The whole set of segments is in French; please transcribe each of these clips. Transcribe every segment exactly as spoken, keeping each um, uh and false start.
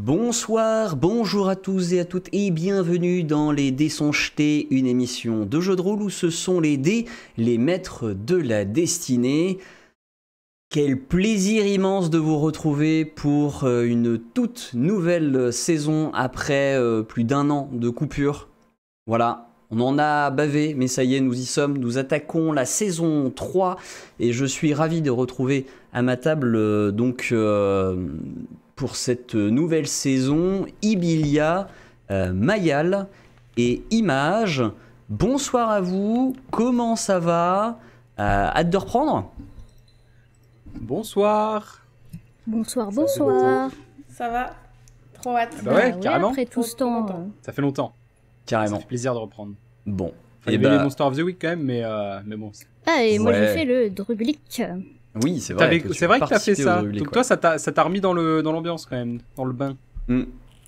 Bonsoir, bonjour à tous et à toutes et bienvenue dans Les Dés sont jetés, une émission de jeu de rôle où ce sont les dés, les maîtres de la destinée. Quel plaisir immense de vous retrouver pour une toute nouvelle saison après plus d'un an de coupure. Voilà, on en a bavé, mais ça y est, nous y sommes. Nous attaquons la saison trois et je suis ravi de retrouver à ma table donc... Euh, pour cette nouvelle saison, Ibilia, euh, Mayal et Image. Bonsoir à vous, comment ça va? euh, Hâte de reprendre? Bonsoir. Bonsoir, bonsoir. Ça va? Trop hâte. Bah ouais, Ah carrément. Après tout ce temps. Ça fait longtemps. Carrément. Ça fait plaisir de reprendre. Bon. Enfin, il y et avait bah... les Monster of the Week quand même, mais, euh, mais bon. Ah, et moi Ouais. j'ai fait le Drublic. Oui, c'est vrai. C'est vrai que t'as fait ça. Rublic, Donc ouais. toi, ça t'a remis dans l'ambiance quand même, dans le bain. Mm.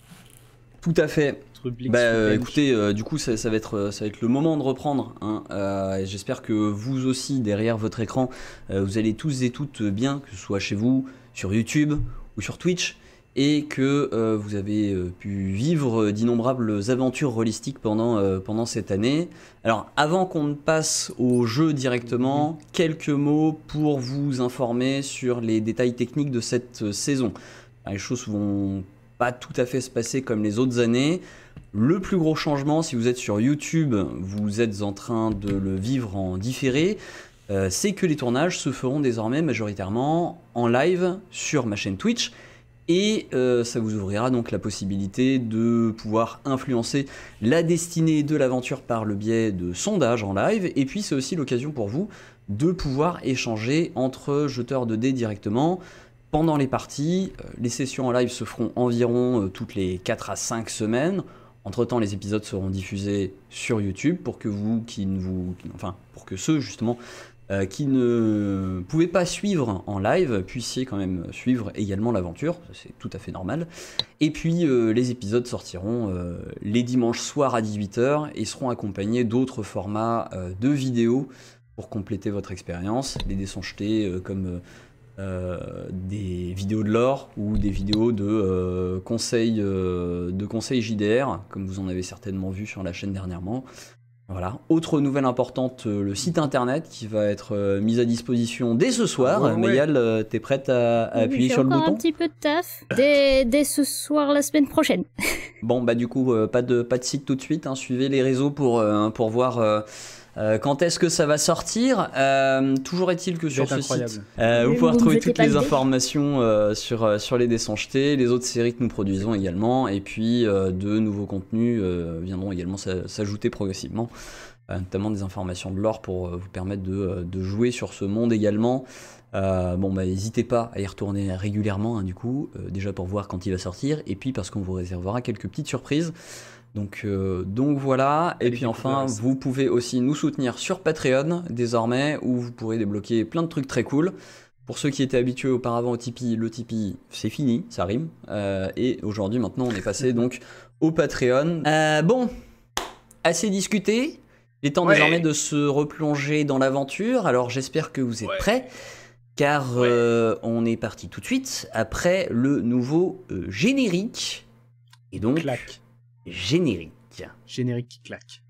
Tout à fait. Rublic, Bah euh, Rublic. écoutez, euh, du coup ça, ça, va être, ça va être le moment de reprendre. Hein. Euh, J'espère que vous aussi, derrière votre écran, euh, vous allez tous et toutes bien, que ce soit chez vous, sur YouTube ou sur Twitch, et que euh, vous avez euh, pu vivre d'innombrables aventures holistiques pendant, euh, pendant cette année. Alors avant qu'on ne passe au jeu directement, mmh. quelques mots pour vous informer sur les détails techniques de cette euh, saison. Alors, les choses vont pas tout à fait se passer comme les autres années. Le plus gros changement, si vous êtes sur YouTube, vous êtes en train de le vivre en différé, euh, c'est que les tournages se feront désormais majoritairement en live sur ma chaîne Twitch. Et euh, ça vous ouvrira donc la possibilité de pouvoir influencer la destinée de l'aventure par le biais de sondages en live. Et puis c'est aussi l'occasion pour vous de pouvoir échanger entre jeteurs de dés directement pendant les parties. Les sessions en live se feront environ euh, toutes les quatre à cinq semaines. Entre temps, les épisodes seront diffusés sur YouTube pour que vous qui ne vous, enfin pour que ceux justement Euh, qui ne pouvaient pas suivre en live, puissiez quand même suivre également l'aventure, c'est tout à fait normal. Et puis euh, les épisodes sortiront euh, les dimanches soirs à dix-huit heures et seront accompagnés d'autres formats euh, de vidéos pour compléter votre expérience. Les dés sont jetés euh, comme euh, des vidéos de lore ou des vidéos de euh, conseils, euh, de conseils J D R, comme vous en avez certainement vu sur la chaîne dernièrement. Voilà. Autre nouvelle importante, le site internet qui va être euh, mis à disposition dès ce soir. Ouais, ouais. Mayal, euh, t'es prête à, à Oui, appuyer j'ai sur le encore bouton? un petit peu de taf. Dès, dès ce soir, la semaine prochaine. Bon, bah du coup, euh, pas, de, pas de site tout de suite. Hein. Suivez les réseaux pour, euh, pour voir euh, euh, quand est-ce que ça va sortir. Euh, toujours est-il que sur ce incroyable. site, euh, vous Mais pouvez vous retrouver me jetez toutes pas les le dé. informations euh, sur, euh, sur les dés sont jetés, les autres séries que nous produisons également, et puis euh, de nouveaux contenus euh, viendront également s'ajouter progressivement. Notamment des informations de lore pour vous permettre de, de jouer sur ce monde également. Euh, bon bah n'hésitez pas à y retourner régulièrement hein, du coup, euh, déjà pour voir quand il va sortir, et puis parce qu'on vous réservera quelques petites surprises. Donc, euh, donc voilà, et, et puis enfin vous pouvez aussi nous soutenir sur Patreon désormais, où vous pourrez débloquer plein de trucs très cool. Pour ceux qui étaient habitués auparavant au Tipeee, le Tipeee c'est fini, ça rime, euh, et aujourd'hui maintenant on est passé donc au Patreon. Euh, bon, assez discuté. Il est temps ouais. désormais de se replonger dans l'aventure, alors j'espère que vous êtes ouais. prêts, car ouais. euh, on est parti tout de suite après le nouveau euh, générique. Et donc, clac. générique. Générique qui claque.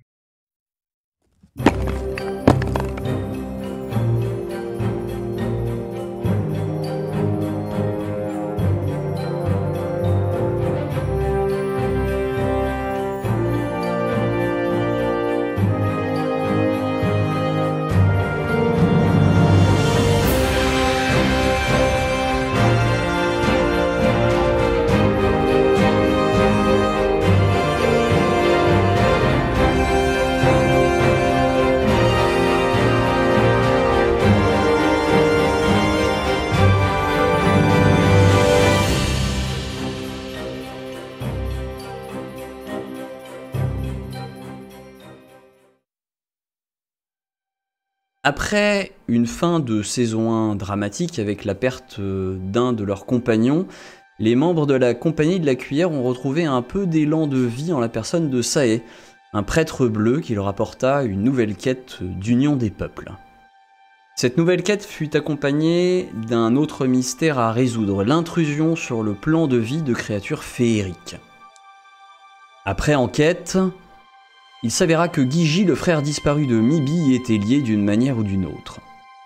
Après une fin de saison un dramatique avec la perte d'un de leurs compagnons, les membres de la compagnie de la cuillère ont retrouvé un peu d'élan de vie en la personne de Sae, un prêtre bleu qui leur apporta une nouvelle quête d'union des peuples. Cette nouvelle quête fut accompagnée d'un autre mystère à résoudre, l'intrusion sur le plan de vie de créatures féeriques. Après enquête, il s'avéra que Gigi, le frère disparu de Mibi, était lié d'une manière ou d'une autre.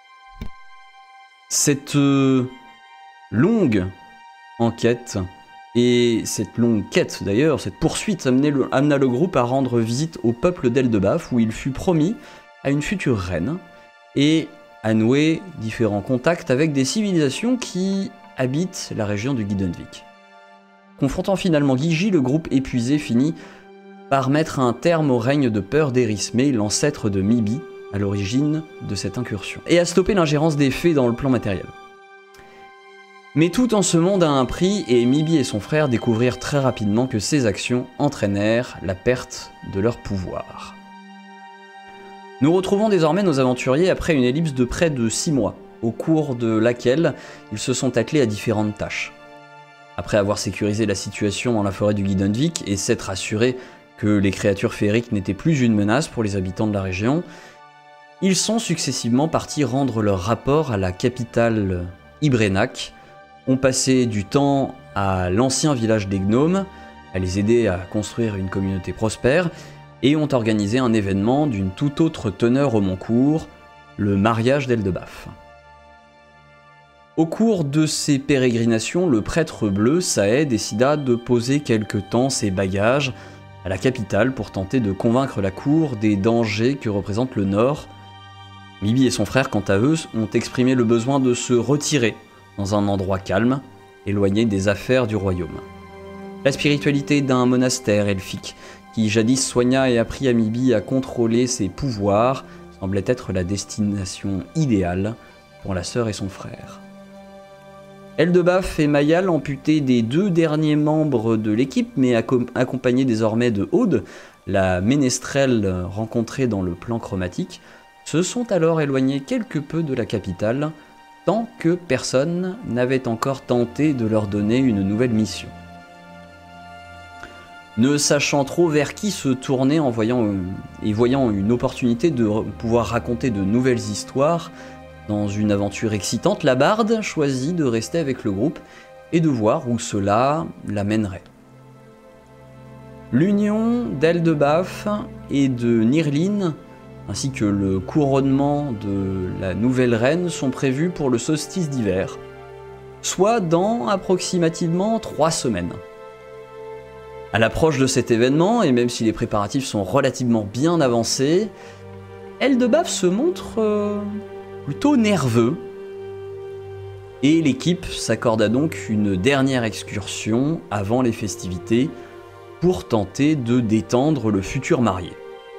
Cette euh, longue enquête, et cette longue quête d'ailleurs, cette poursuite amena le, amena le groupe à rendre visite au peuple d'Eldebaf, où il fut promis à une future reine, et à nouer différents contacts avec des civilisations qui habitent la région de Gidenvik. Confrontant finalement Gigi, le groupe épuisé finit par mettre un terme au règne de peur d'Erismé, l'ancêtre de Mibi, à l'origine de cette incursion, et à stopper l'ingérence des fées dans le plan matériel. Mais tout en ce monde a un prix, et Mibi et son frère découvrirent très rapidement que ces actions entraînèrent la perte de leur pouvoir. Nous retrouvons désormais nos aventuriers après une ellipse de près de six mois, au cours de laquelle ils se sont attelés à différentes tâches. Après avoir sécurisé la situation dans la forêt du Gidenvik et s'être assurés que les créatures féeriques n'étaient plus une menace pour les habitants de la région, ils sont successivement partis rendre leur rapport à la capitale Ibrenak, ont passé du temps à l'ancien village des gnomes, à les aider à construire une communauté prospère, et ont organisé un événement d'une toute autre teneur au Montcourt, le mariage d'Eldebaf. Au cours de ces pérégrinations, le prêtre bleu, Sae, décida de poser quelque temps ses bagages à la capitale pour tenter de convaincre la cour des dangers que représente le Nord. Mibi et son frère, quant à eux, ont exprimé le besoin de se retirer dans un endroit calme, éloigné des affaires du royaume. La spiritualité d'un monastère elfique, qui jadis soigna et apprit à Mibi à contrôler ses pouvoirs, semblait être la destination idéale pour la sœur et son frère. Eldebaf et Mayal, amputés des deux derniers membres de l'équipe, mais accompagnés désormais de Aude, la ménestrelle rencontrée dans le plan chromatique, se sont alors éloignés quelque peu de la capitale, tant que personne n'avait encore tenté de leur donner une nouvelle mission. Ne sachant trop vers qui se tourner en voyant, euh, et voyant une opportunité de pouvoir raconter de nouvelles histoires dans une aventure excitante, la barde choisit de rester avec le groupe et de voir où cela l'amènerait. L'union d'Eldebaf et de Nirlin, ainsi que le couronnement de la nouvelle reine, sont prévus pour le solstice d'hiver, soit dans approximativement trois semaines. À l'approche de cet événement, et même si les préparatifs sont relativement bien avancés, Eldebaf se montre euh, plutôt nerveux, et l'équipe s'accorda donc une dernière excursion avant les festivités pour tenter de détendre le futur marié.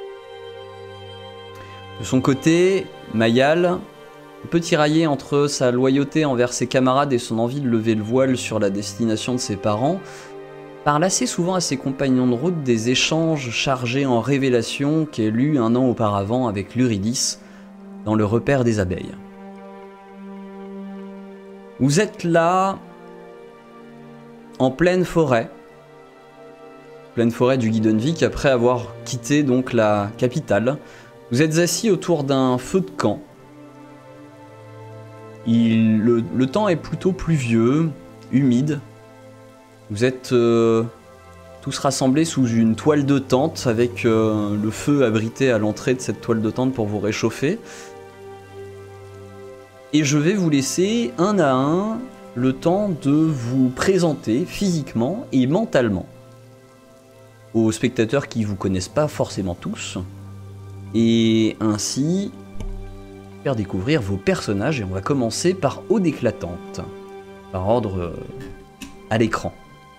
De son côté, Mayal, un peu tiraillé entre sa loyauté envers ses camarades et son envie de lever le voile sur la destination de ses parents, parle assez souvent à ses compagnons de route des échanges chargés en révélations qu'elle eut un an auparavant avec l'Uridis dans le repère des abeilles. Vous êtes là, en pleine forêt, pleine forêt du Gidenvik, après avoir quitté donc la capitale. Vous êtes assis autour d'un feu de camp. Il, le, le temps est plutôt pluvieux, humide. Vous êtes euh, tous rassemblés sous une toile de tente avec euh, le feu abrité à l'entrée de cette toile de tente pour vous réchauffer. Et je vais vous laisser un à un le temps de vous présenter physiquement et mentalement aux spectateurs qui ne vous connaissent pas forcément tous, et ainsi faire découvrir vos personnages. Et on va commencer par Aude éclatante, par ordre euh, à l'écran.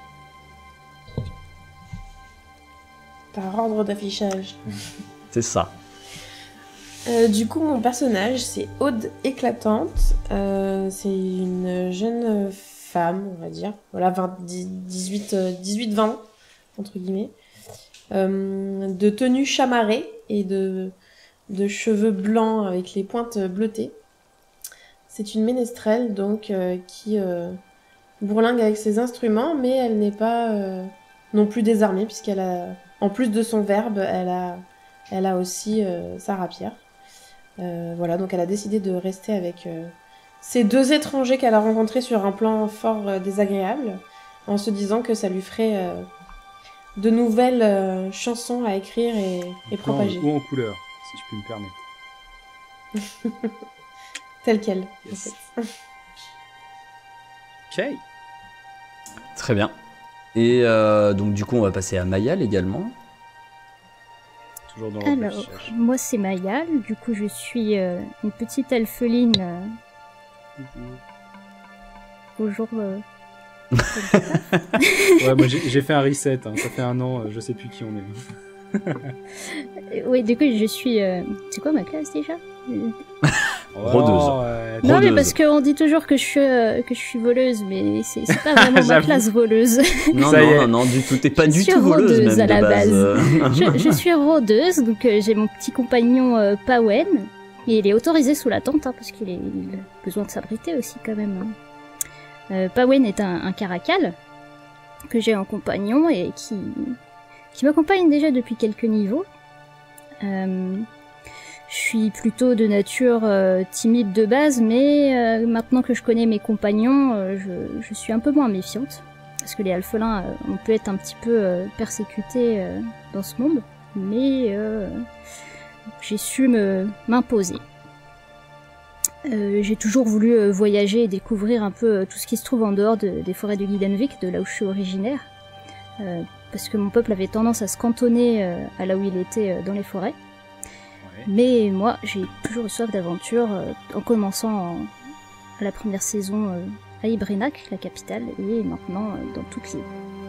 Par ordre d'affichage. C'est ça. Euh, du coup, mon personnage, c'est Aude éclatante. Euh, c'est une jeune femme, on va dire. Voilà, vingt, dix-huit, dix-huit vingt, entre guillemets. Euh, de tenue chamarrée et de, de cheveux blancs avec les pointes bleutées. C'est une ménestrelle, donc, euh, qui euh, bourlingue avec ses instruments, mais elle n'est pas euh, non plus désarmée, puisqu'elle a, en plus de son verbe, elle a, elle a aussi euh, sa rapière. Euh, voilà, donc elle a décidé de rester avec euh, ces deux étrangers qu'elle a rencontrés sur un plan fort euh, désagréable, en se disant que ça lui ferait euh, de nouvelles euh, chansons à écrire et, et Plan propager. ou en couleur, si je puis me permettre. Telle qu'elle. Yes. En fait. Ok. Très bien. Et euh, donc du coup, on va passer à Mayal également. Toujours dans Alors, l'embauchage. moi c'est Mayal, du coup je suis euh, une petite elfeline. Euh, bonjour. Euh... Ouais, moi j'ai j'ai fait un reset, hein. Ça fait un an, euh, je sais plus qui on est. oui, du coup je suis. Euh... C'est quoi ma classe déjà? Rôdeuse. Oh, ouais, Non, mais Rôdeuse. parce qu'on dit toujours que je suis, euh, que je suis voleuse, mais c'est c'est pas vraiment ma J'avoue. classe voleuse. Non, Ça y non, est. non, non, du tout. T'es pas Je du suis tout voleuse rôdeuse même à la de base. base. euh. je, je suis rôdeuse, donc euh, j'ai mon petit compagnon euh, Pawen, et il est autorisé sous la tente, hein, parce qu'il est- il a besoin de s'abriter aussi quand même. hein. Euh, Pawen est un, un caracal que j'ai en compagnon et qui, qui m'accompagne déjà depuis quelques niveaux. Euh, je suis plutôt de nature euh, timide de base, mais euh, maintenant que je connais mes compagnons, euh, je, je suis un peu moins méfiante. Parce que les alphelins, euh, on peut être un petit peu euh, persécutés euh, dans ce monde, mais euh, j'ai su me m'imposer. Euh, j'ai toujours voulu euh, voyager et découvrir un peu euh, tout ce qui se trouve en dehors de- des forêts de Guidenvik, de là où je suis originaire. Euh, parce que mon peuple avait tendance à se cantonner euh, à là où il était euh, dans les forêts. Ouais. Mais moi, j'ai toujours eu soif d'aventure, euh, en commençant en- à la première saison euh, à Ibrenac, la capitale, et maintenant euh, dans toute l'île.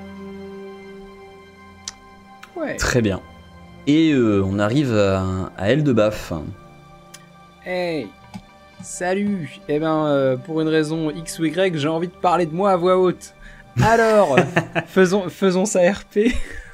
Ouais. Très bien. Et euh, on arrive à, à Eldebaf. Hey, salut. Eh ben, euh, pour une raison X ou Y, j'ai envie de parler de moi à voix haute. Alors, faisons, faisons ça R P.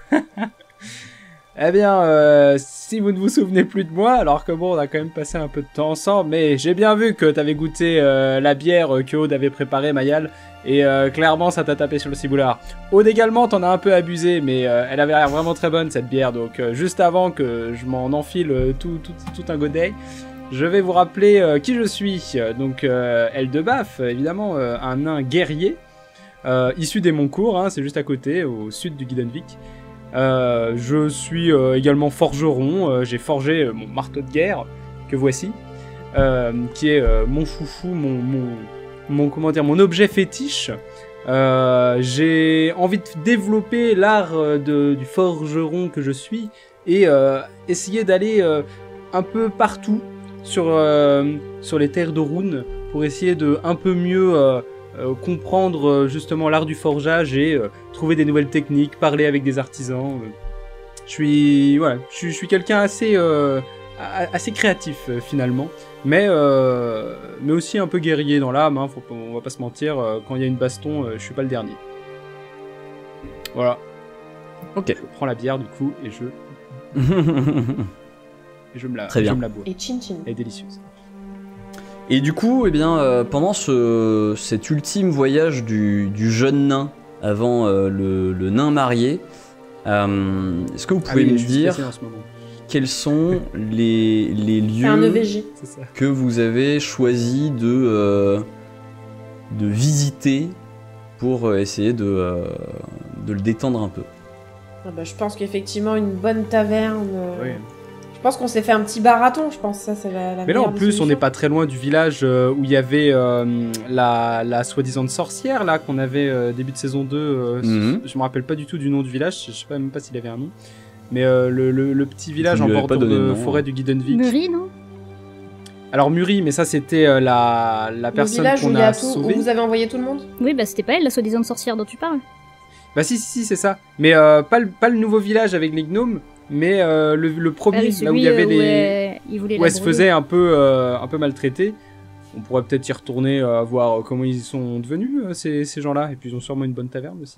Eh bien, euh, si vous ne vous souvenez plus de moi, alors que bon, on a quand même passé un peu de temps ensemble, mais j'ai bien vu que t'avais goûté euh, la bière que Aude avait préparée, Mayal, et euh, clairement, ça t'a tapé sur le ciboulard. Aude également, t'en as un peu abusé, mais euh, elle avait l'air vraiment très bonne, cette bière, donc euh, juste avant que je m'en enfile euh, tout, tout, tout un godet, je vais vous rappeler euh, qui je suis. Donc, euh, Eldebaf, évidemment, euh, un nain guerrier, euh, issu des Montcourt, hein, c'est juste à côté, au sud du Guidenvik. Euh, je suis euh, également forgeron, euh, j'ai forgé euh, mon marteau de guerre, que voici, euh, qui est euh, mon foufou, mon, mon, mon, comment dire, mon objet fétiche. Euh, j'ai envie de développer l'art euh, de- du forgeron que je suis et euh, essayer d'aller euh, un peu partout sur, euh, sur les terres de Rune pour essayer de un peu mieux euh, euh, comprendre euh, justement l'art du forgeage et euh, trouver des nouvelles techniques, parler avec des artisans. euh. Je suis, voilà, je suis, je suis quelqu'un assez, euh, a- assez créatif euh, finalement, mais, euh, mais aussi un peu guerrier dans l'âme. Hein, faut pas- on va pas se mentir, euh, quand il y a une baston, euh, je suis pas le dernier. Voilà. Ok. Je prends la bière du coup et je, et je me la, Très bien. je me la bois. Et chin chin. Elle est délicieuse. Et du coup, eh bien, euh, pendant ce, cet ultime voyage du, du jeune nain avant euh, le, le nain marié, euh, est-ce que vous Ah pouvez oui, me je suis dire stressé en ce moment. quels sont les, les C'est un E V lieux G. C'est ça. que vous avez choisi de, euh, de visiter pour euh, essayer de, euh, de le détendre un peu? Ah bah, je pense qu'effectivement, une bonne taverne. euh, Oui. Je pense qu'on s'est fait un petit barathon, je pense. Ça, c'est la, la Mais là, en meilleure des plus, on n'est solutions. pas très loin du village euh, où il y avait euh, la, la soi-disant sorcière, là, qu'on avait euh, début de saison deux. euh, Mhm. Je me rappelle pas du tout du nom du village, je sais pas même pas s'il avait un nom. Mais euh, le, le- le petit village Vous en lui avez bordure pas donné de de nom, forêt hein. du Guidenvik. Muri, non? Alors, Muri, mais ça, c'était euh, la, la Le personne village où, qu'on il y a, a tout, où sauvée. vous avez envoyé tout le monde. Oui, bah c'était pas elle, la soi-disant sorcière dont tu parles. Bah, si, si, si, c'est ça. Mais euh, pas, le, pas le nouveau village avec les gnomes, mais euh, le, le premier, Ah oui, là où il celui, y avait euh, où, les. euh, il voulait où la elle se brûler. faisait un peu, euh, un peu maltraiter. On pourrait peut-être y retourner, euh, voir euh, comment ils sont devenus, euh, ces, ces gens-là. Et puis ils ont sûrement une bonne taverne aussi.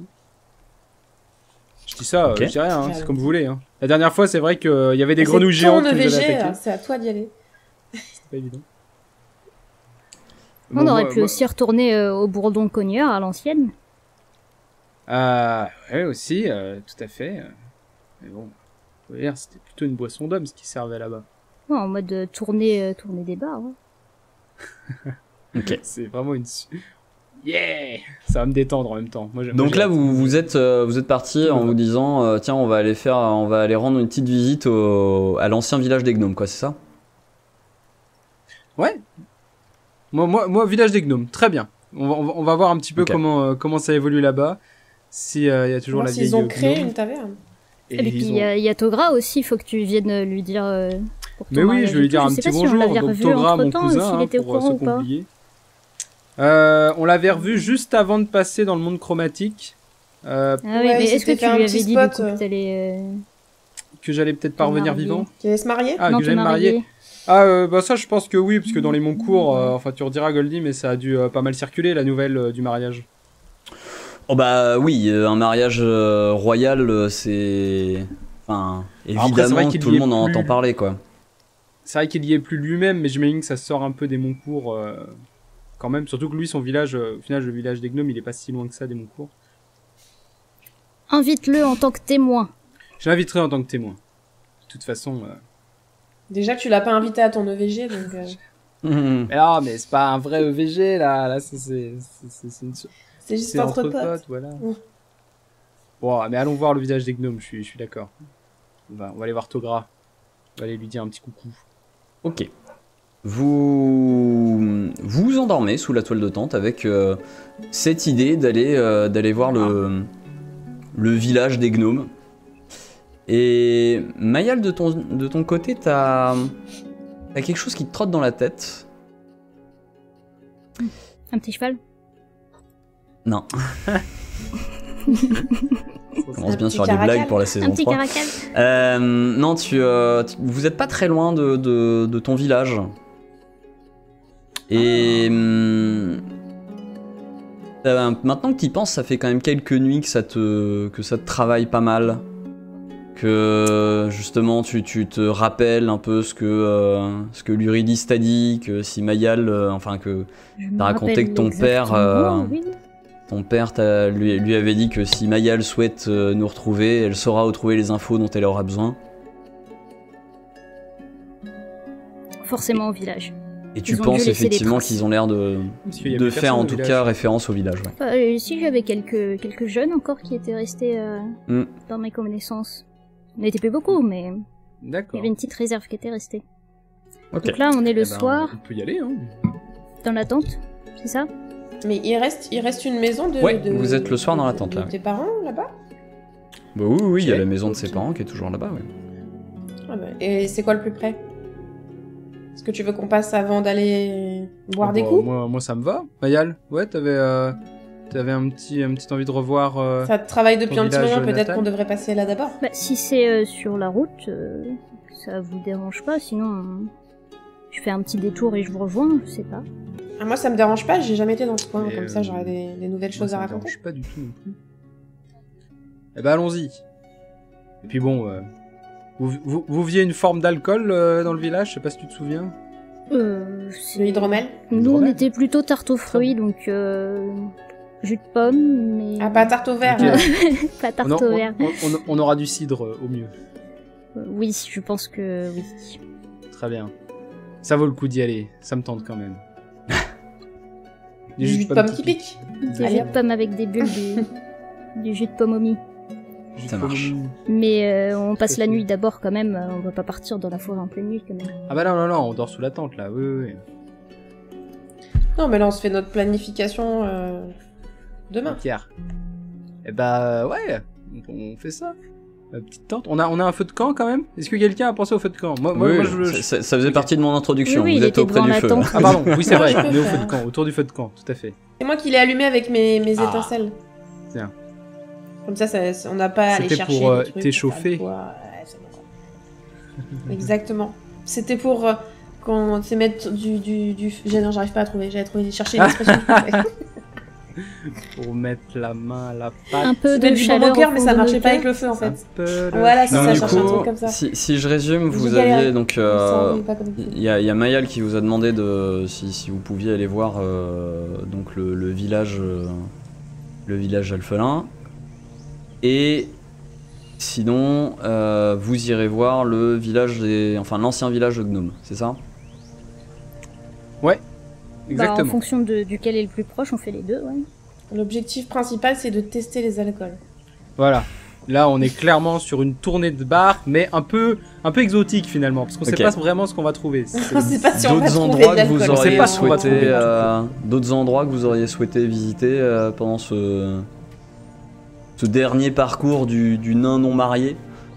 Je dis ça, Ok. euh, je dis rien, hein, Ouais. c'est comme vous voulez. Hein. La dernière fois, c'est vrai qu'il y avait des C'est grenouilles ton géantes qui nous avaient E V G, attaqués. c'est à toi d'y aller. C'est pas évident. On Bon, aurait moi- pu moi- aussi retourner euh, au bourdon cogneur à l'ancienne. Ah, ouais, aussi, euh, tout à fait. euh. Mais bon, faut dire, c'était plutôt une boisson d'homme ce qui servait là-bas. Ouais, en mode euh, tourner, euh, tourner des bars. Ouais. Ok. C'est vraiment une... Yeah. Ça va me détendre en même temps. Moi, Donc moi, là, vous, vous êtes, euh, vous êtes parti en Ouais. vous disant, euh, tiens, on va aller faire, on va aller rendre une petite visite au, à l'ancien village des gnomes, quoi, c'est ça? Ouais. Moi, moi, moi, village des gnomes, très bien. On va, on va, on va voir un petit peu Ok. comment, euh, comment ça évolue là-bas. Si euh, il y a toujours Voir la s'ils vieille ont créé gnome. une taverne. Et Et, puis ils il ont- y, a- il y a Togra aussi, il faut que tu viennes lui dire. Euh, pour ton Mais oui, mariage je vais lui et dire tout. un Je sais petit pas si on bonjour. l'avait Donc revu Togra, mon entre-temps, ou cousin, s'il hein, était au pour euh, courant ceux ou qui ont pas. oublié. Euh, on l'avait revu juste avant de passer dans le monde chromatique. Euh, Ah oui, Ouais, mais il est-ce que s'était tu fait un lui petit avais dit spot, du coup euh. que t'allais. Euh... que j'allais peut-être pas te revenir marier. vivant. Qui allait se marier Ah, non, que te j'allais me marier. marier. Ah, euh, bah ça, je pense que oui, parce que dans les monts courts, euh, enfin, tu rediras Goldie, mais ça a dû euh, pas mal circuler la nouvelle euh, du mariage. Oh bah oui, euh, un mariage euh, royal, euh, c'est... Enfin, Alors après, c'est vrai évidemment, qu'il tout y le est monde en plus- entend parler, quoi. C'est vrai qu'il y est plus lui-même, mais j'imagine que ça sort un peu des monts courts euh, quand même. Surtout que lui, son village, euh, au final, le village des gnomes, il est pas si loin que ça des monts courts. Invite-le en tant que témoin. Je l'inviterai en tant que témoin. De toute façon. Euh... Déjà que tu l'as pas invité à ton E V G, donc... euh, Mhm. Mais non, mais c'est pas un vrai E V G là. Là, c'est c'est c'est c'est une- c'est juste c'est entre entre potes. potes, voilà. Mm. Bon, mais allons voir le village des gnomes. Je suis je suis d'accord. On va on va aller voir Togra. On va aller lui dire un petit coucou. Ok. Vous vous vous endormez sous la toile de tente avec euh, cette idée d'aller euh, d'aller voir le, le village des gnomes. Et Mayal, de ton, de ton côté, t'as t'as quelque chose qui te trotte dans la tête. Un petit cheval. Non, on commence Un bien petit sur les caracal. blagues pour la saison Un petit trois. caracal. Euh, non, tu, euh, tu- vous êtes pas très loin de, de, de ton village. Et hum, euh, maintenant que tu y penses, ça fait quand même quelques nuits que ça te, que ça te travaille pas mal. Que justement tu, tu te rappelles un peu ce que, euh, ce que l'Uridis t'a dit, que si Mayal, euh, enfin que Je me T'as raconté rappelle que ton père, exactement, euh, oui. ton père t'a- lui, lui avait dit que si Mayal souhaite euh, nous retrouver, elle saura où trouver les infos dont elle aura besoin. Forcément au village. Et tu Ils ont dû penses laisser des effectivement traces. qu'ils ont l'air de, Parce qu'il y de avait faire personne en au tout village. cas référence au village. Ouais. Enfin, euh, si j'avais quelques, quelques jeunes encore qui étaient restés euh, Mm. dans mes connaissances. On n'était plus beaucoup, mais il y D'accord. avait une petite réserve qui était restée. Ok. Donc là, on est le Eh ben, soir, On peut y aller, hein. dans la tente, c'est ça? Mais il reste, il reste une maison de... Ouais, de- vous êtes le soir dans la de- tente, de là, oui. tes parents, là-bas Bah oui, oui, il y a Ok. la maison de ses Ok. parents qui est toujours là-bas. Ouais. Ah bah, et c'est quoi le plus près Est-ce que tu veux qu'on passe avant d'aller boire Ah des bah, coups moi, moi, ça me va. Mayal, ouais, t'avais euh, t'avais un petit, un petit envie de revoir. euh, Ça te travaille depuis ton un petit village moment, peut-être natal. qu'on devrait passer là d'abord. Bah, si c'est euh, sur la route, euh, ça vous dérange pas, sinon euh, je fais un petit détour et je vous rejoins, je sais pas. Ah, moi, ça me dérange pas, j'ai jamais été dans ce coin, Mais, comme euh, ça j'aurais des, des nouvelles moi, choses ça à me raconter. dérange pas du tout non plus. Eh ben, allons-y. Et puis bon, euh, vous, vous, vous viez une forme d'alcool euh, dans le village, je sais pas si tu te souviens. Euh, De c'est- l'hydromel Nous, on Hydromel. était plutôt tarte aux fruits, donc euh, jus de pomme, mais... Ah, pas tarte au verre. Ok. hein. pas tarte on, a- au verre. on- on- on aura du cidre euh, au mieux. Euh, oui, je pense que oui. Très bien. Ça vaut le coup d'y aller, ça me tente quand même. Du jus de pomme qui pique. Des Allez, jus hop. de pomme avec des bulles, du, du jus de pomme au mi. Jus de Ça pomme marche. au mi. Mais euh, on passe la Ok. nuit d'abord quand même, euh, on va pas partir dans la forêt en pleine nuit quand même. Ah bah non, non, non, on dort sous la tente là, oui, oui, oui. Non, mais là, on se fait notre planification euh, demain. Pierre. Eh bah ouais, on, on fait ça. La petite tente. On a, on a un feu de camp quand même. Est-ce que quelqu'un a pensé au feu de camp? Moi, moi, Oui, moi, je, ça, je- ça- ça faisait Ok. partie de mon introduction. Oui, oui, vous il êtes était auprès devant du la feu. tente. Ah pardon, oui c'est Moi, vrai, je peux on est au faire. feu de camp, autour du feu de camp, tout à fait. C'est moi qui l'ai allumé avec mes, mes Ah. étincelles. Tiens. Comme ça, ça, ça- on n'a pas à aller C'était chercher pour, euh, des trucs, t'échauffer. pour faire du bois. Ouais, c'est bon. Exactement. C'était pour euh, qu'on se mette du... du, du... j'ai- Non, j'arrive pas à trouver. J'avais trouvé chercher une expression. Pour mettre la main à la pâte. Un peu C'était de du baume chaleur au cœur, au mais fond ça de nos marchait pas avec cœurs. le feu, en Un fait. peu de Voilà, c'est Non, ça, du chercher un coup, truc comme ça. si, si je résume, J'ai vous galéré. aviez donc... Ça euh, envoie pas comme il faut. Il y, a- il y a Mayal qui vous a demandé de, si, si vous pouviez aller voir euh, donc le, le village, euh, le village alphelin. Et Sinon, euh, vous irez voir le village des, enfin l'ancien village de gnomes, c'est ça? Ouais, Bah, exactement. en fonction de, duquel est le plus proche, on fait les deux, ouais. L'objectif principal, c'est de tester les alcools. Voilà. Là, on est clairement sur une tournée de bar, mais un peu, un peu exotique finalement, parce qu'on Ok. sait pas vraiment ce qu'on va trouver. C'est- On sait pas si on va D'autres trouver endroits de que vous l'alcool. On sait auriez pas ce qu'on va souhaité, trouver, euh, d'autres endroits que vous auriez souhaité visiter euh, pendant ce, ce dernier parcours du, du nain non marié.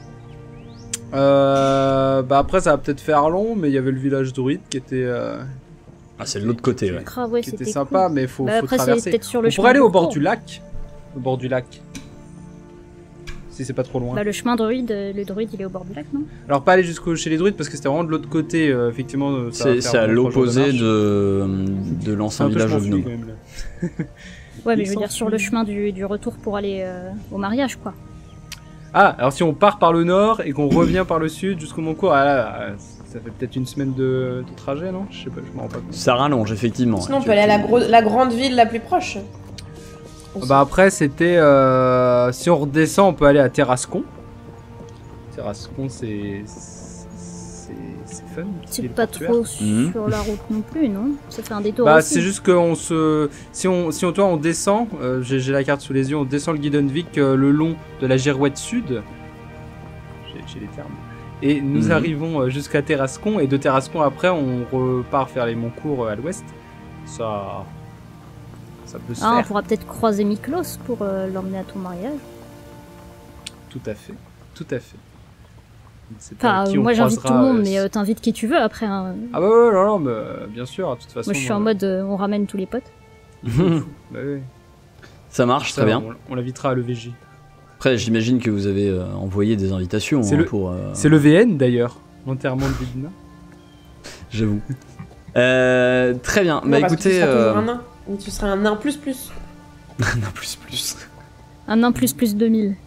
Euh, bah après, ça va peut-être faire long, mais il y avait le village druide qui était, euh, Ah, c'est de l'autre côté, ouais. Ah ouais, qui c'était était sympa, mais faut, Bah, faut après, c'est traverser. peut-être sur le On chemin pourrait aller du au bord retour. du lac, au bord du lac, si c'est pas trop loin. Bah, le chemin druide, euh, le druide, il est au bord du lac, non? Alors pas aller jusqu'au chez les druides parce que c'était vraiment de l'autre côté, euh, effectivement. euh, ça va C'est faire c'est à vraiment trois jours l'opposé marche. de, de C'est l'ancien un peu village de je m'enfuis, gnomes. quand même, là. Ouais, mais Ils je veux s'en dire, sur le foutent. chemin du, du retour pour aller euh, au mariage, quoi. Ah, alors si on part par le nord et qu'on revient par le sud jusqu'au Moncourt, ah là, là, ça fait peut-être une semaine de, de trajet, non? Je sais pas, je me rends pas compte. Ça rallonge, effectivement. Sinon, on Tu- peut aller à la, tu- gro- la grande ville la plus proche. Aussi. Bah après, c'était... euh, si on redescend, on peut aller à Terrascon. Terrascon, c'est... c'est c'est fun. C'est ville pas portuaire. trop Mhm. sur la route non plus, non? Ça fait un détour Bah aussi. c'est juste qu'on se... Si on, si on, toi, on descend, euh, j'ai j'ai la carte sous les yeux, on descend le Guidenvik euh, le long de la Girouette Sud. J'ai j'ai les termes. Et nous Mhm. arrivons euh, jusqu'à Terrascon, et de Terrascon après on repart faire les Montcourt euh, à l'ouest. Ça... Ça peut se Ah, on faire. pourra peut-être croiser Miklos pour euh, l'emmener à ton mariage. Tout à fait. Tout à fait. Je ne sais pas Enfin, qui euh, on moi j'invite tout le croisera, monde, euh, mais euh, t'invites qui tu veux après. hein. Ah bah ouais, non, non, mais euh, bien sûr, de toute façon... Moi je suis euh, en mode euh, on ramène tous les potes. bah ouais. Ça marche, Ça, très bien. On, on l'invitera à l'E V J. Après, j'imagine que vous avez euh, envoyé des invitations C'est hein, le- pour. euh, C'est le V N d'ailleurs, l'enterrement de Vidna. J'avoue. Euh, très bien. Non, bah parce que tu écoutez. seras toujours euh, un nain. Mais tu seras un nain plus plus. non, plus, plus. Un un plus plus deux mille.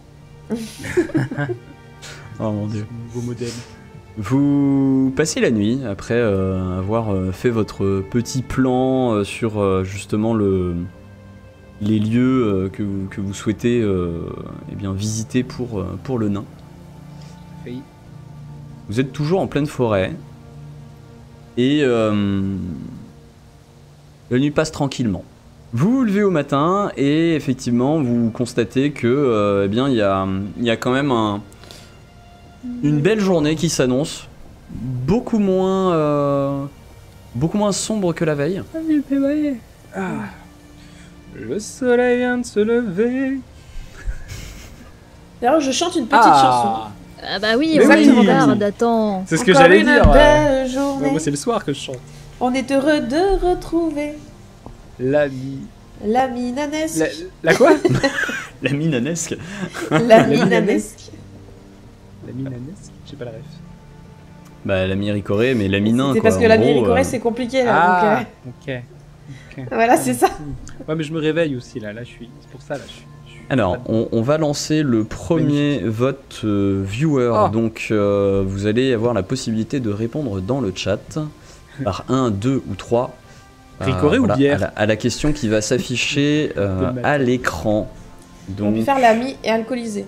Oh mon dieu. Nouveau modèle. Vous passez la nuit après euh, avoir euh, fait votre petit plan euh, sur euh, justement le, les lieux euh, que, vous, que vous souhaitez euh, eh bien, visiter pour, euh, pour le nain. Oui. Vous êtes toujours en pleine forêt et euh, la nuit passe tranquillement. Vous vous levez au matin et effectivement vous constatez que euh, eh bien il y a, il y a quand même un, une belle journée qui s'annonce, beaucoup moins euh, beaucoup moins sombre que la veille. Ah. Le soleil vient de se lever. D'ailleurs, je chante une petite chanson. Ah bah oui, Mais on oui. regarde, attends. C'est ce que Encore j'allais une dire. ouais. belle Ouais, journée. moi c'est le soir que je chante. On est heureux de retrouver L'ami. l'ami nanesque. La, la quoi? La minanesque. L'ami La nanesque. L'ami nanesque. J'ai pas la ref. Bah la Miricorée, mais la minin C'est quoi. parce que En l'ami gros, Ricoré, euh, c'est compliqué là. Ah, donc, ok. euh, Voilà, c'est ça. Ouais, mais je me réveille aussi là. Là, je suis. C'est pour ça là. Je suis. je suis Alors, pas- on, on va lancer le premier vote euh, viewer. Ah. Donc, euh, vous allez avoir la possibilité de répondre dans le chat par un, deux ou trois. Ricoré ou bière à la, à la question qui va s'afficher euh, De matin. à l'écran. On Donc, peut faire l'ami et alcoolisé.